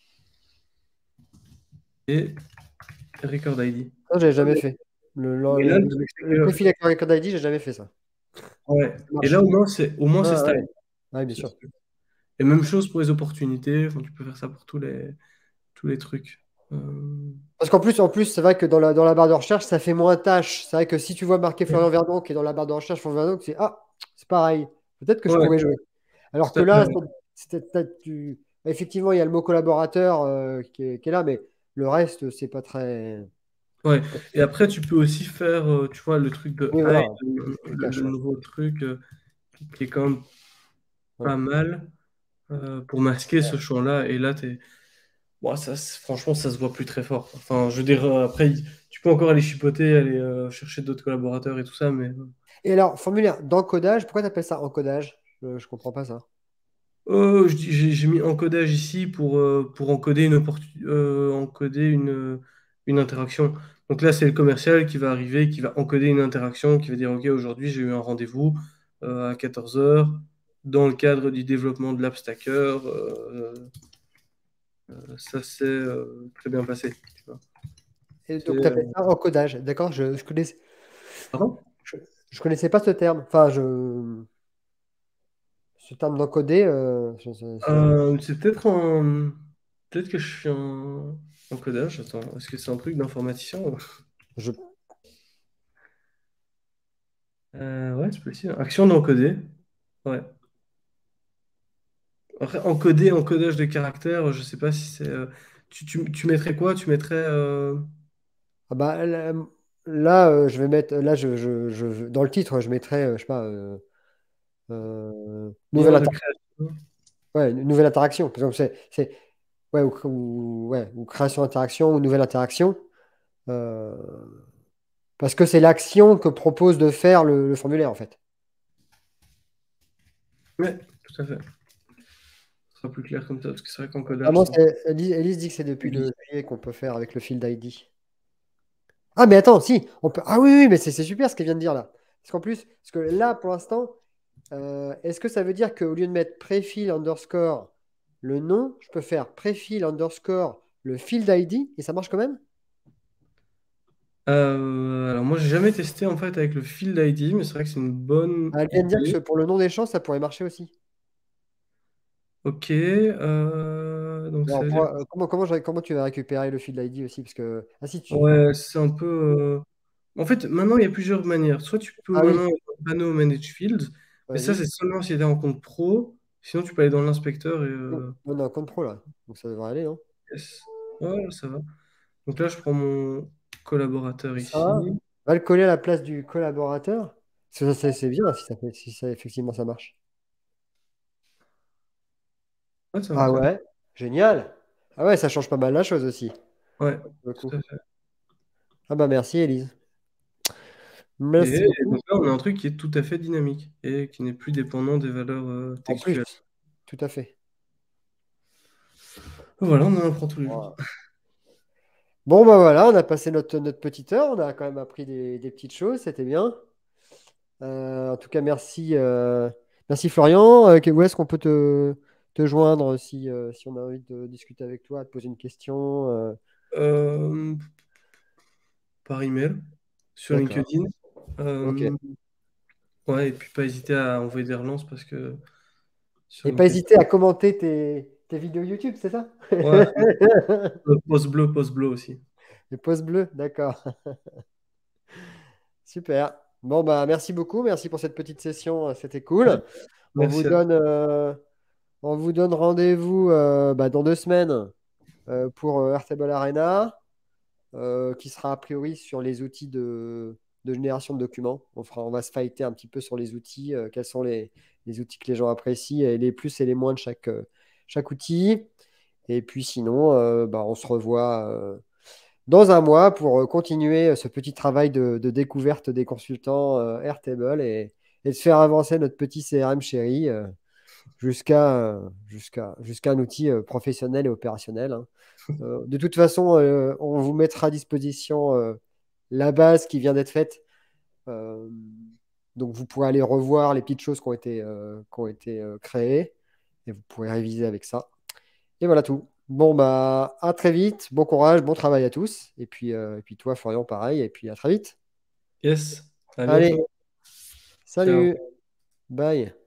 et record I D. Ça, j'ai jamais fait. Le, le, Et là, le, le truc, c'est le que, préfil avec le Record I D, j'ai jamais fait ça. ouais, Ça et marche. là, au moins, c'est au moins c'est Ah stable. ouais. Ouais, bien C'est- sûr. Et même chose pour les opportunités, enfin, tu peux faire ça pour tous les, tous les trucs. Euh, Parce qu'en plus, en plus, c'est vrai que dans la, dans la barre de recherche, ça fait moins tâche. C'est vrai que si tu vois marqué Florian Verdon qui est dans la barre de recherche Florian Verdon, c'est ah, c'est pareil. Peut-être que je Ouais, pourrais jouer. Alors tout que à là, fait. c'est- c'est- t'as- tu... effectivement, il y a le mot collaborateur euh, qui est, qui est là, mais le reste, c'est pas très. Ouais. Et après, tu peux aussi faire, euh, tu vois, le truc de Oui, hide, voilà. le, Tu le le- le caches, ouais. nouveau truc euh, qui est quand même Ouais. pas mal euh, pour masquer ce champ-là. Et là, t'es... Bon, ça, c'est- franchement, ça se voit plus très fort. Enfin, je veux dire, euh, après, il- tu peux encore aller chipoter, aller euh, chercher d'autres collaborateurs et tout ça, mais... euh, Et alors, formulaire d'encodage, pourquoi tu appelles ça encodage? Je, je comprends pas ça. Oh, je dis- j'ai j'ai mis encodage ici pour, euh, pour encoder une, opportu- euh, encoder une, euh, une interaction. Donc là, c'est le commercial qui va arriver, qui va encoder une interaction, qui va dire, OK, aujourd'hui, j'ai eu un rendez-vous euh, à quatorze heures dans le cadre du développement de l'app Stacker. Euh, euh, ça s'est euh, très bien passé. Tu vois. Et C'est, donc, tu euh, appelles ça encodage. D'accord, je, je connais, Pardon? je, je connaissais pas ce terme. Enfin, je, ce terme d'encoder, euh, je- je- c'est- Euh, c'est peut-être un... Peut-être que je suis un encodage. Attends, est-ce que c'est un truc d'informaticien? je- Euh, ouais, c'est possible. Action d'encoder. Ouais. Après, encoder, encodage de caractères, je sais pas si c'est. euh, Tu, tu, tu mettrais quoi? Tu mettrais. euh, ah bah, là, là, euh, je vais mettre, là, je, je, je- dans le titre, je mettrais, euh, je sais pas, euh, euh, nouvelle, Lien de inter- création. ouais, une nouvelle interaction. Par exemple, c'est, c'est- ouais, ou, ou- ouais, ou création d'interaction ou nouvelle interaction. euh, Parce que c'est l'action que propose de faire le, le formulaire, en fait. Ouais, tout à fait. Ce sera plus clair comme ça, parce que c'est vrai Ah, qu'encodage, moi, c'est un c'est- Elise, Elise dit que c'est peu depuis glissant. le juillet qu'on peut faire avec le field I D. Ah, mais attends, si, on peut. Ah oui, oui, mais c'est c'est super ce qu'elle vient de dire là. Parce qu'en plus, parce que là, pour l'instant, euh, est-ce que ça veut dire qu'au lieu de mettre préfil underscore le nom, je peux faire préfil underscore le field I D et ça marche quand même? Euh, alors, moi, j'ai jamais testé en fait avec le Field I D, mais c'est vrai que c'est une bonne Ah, elle vient de dire idée. que pour le nom des champs, ça pourrait marcher aussi. Ok. euh, donc, ça Alors, veut pour- dire. euh, comment, comment, je- comment tu vas récupérer le field I D aussi? Parce que. Ah, si tu. Ouais, c'est un peu. euh, En fait, maintenant, il y a plusieurs manières. Soit tu peux Ah oui, maintenant aller dans le panneau Manage Fields, mais ça, vas-y. c'est seulement si tu es en compte pro. Sinon, tu peux aller dans l'inspecteur et. Non, euh, on est en compte pro là. Donc ça devrait aller, non? yes. Ouais, ça va. Donc là, je prends mon collaborateur Ça va? ici. Va le coller à la place du collaborateur. Parce que ça, c'est c'est bien si ça fait, si ça, effectivement ça marche. Ouais, ça va Ah très bien. ouais, génial. Ah ouais, ça change pas mal la chose aussi, Ouais, pour le coup. tout à fait. Ah bah merci Elise. Et, Merci et beaucoup. donc là, on a un truc qui est tout à fait dynamique et qui n'est plus dépendant des valeurs euh, En plus, textuelles. tout à fait. Voilà, on en apprend tous les jours. Voilà. Bon, bah voilà, on a passé notre, notre petite heure. On a quand même appris des, des petites choses. C'était bien. Euh, en tout cas, merci, euh, merci Florian. Euh, que- où est-ce qu'on peut te, te joindre si, euh, si on a envie de discuter avec toi, de poser une question? euh, Euh, Par email, sur D'accord. LinkedIn. Ok. Euh, ouais, et puis pas hésiter à envoyer des relances parce que sur Et pas LinkedIn. hésiter à commenter tes, tes vidéos YouTube, c'est ça? Ouais, euh, post bleu, post bleu aussi. Les pouces bleus, d'accord. Super. Bon, bah, merci beaucoup. Merci pour cette petite session. euh, C'était Ouais, cool. On vous merci à toi. donne, euh, on vous donne rendez-vous euh, bah, dans deux semaines euh, pour euh, Airtable Arena, euh, qui sera a priori sur les outils de, de génération de documents. On fera, on va se fighter un petit peu sur les outils, euh, quels sont les, les outils que les gens apprécient, et les plus et les moins de chaque, euh, chaque outil. Et puis sinon, euh, bah, on se revoit euh, dans un mois pour euh, continuer euh, ce petit travail de, de découverte des consultants euh, Airtable et, et de faire avancer notre petit C R M chéri euh, jusqu'à euh, jusqu'à, jusqu'à un outil euh, professionnel et opérationnel, hein. Euh, de toute façon, euh, on vous mettra à disposition euh, la base qui vient d'être faite. Euh, donc, vous pourrez aller revoir les petites choses qui ont été, euh, qui ont été euh, créées et vous pourrez réviser avec ça. Et voilà tout. Bon, bah, à très vite. Bon courage, bon travail à tous. Et puis, euh, et puis toi, Florian, pareil. Et puis, à très vite. Yes, à Allez, bientôt. Ciao. salut. Bye.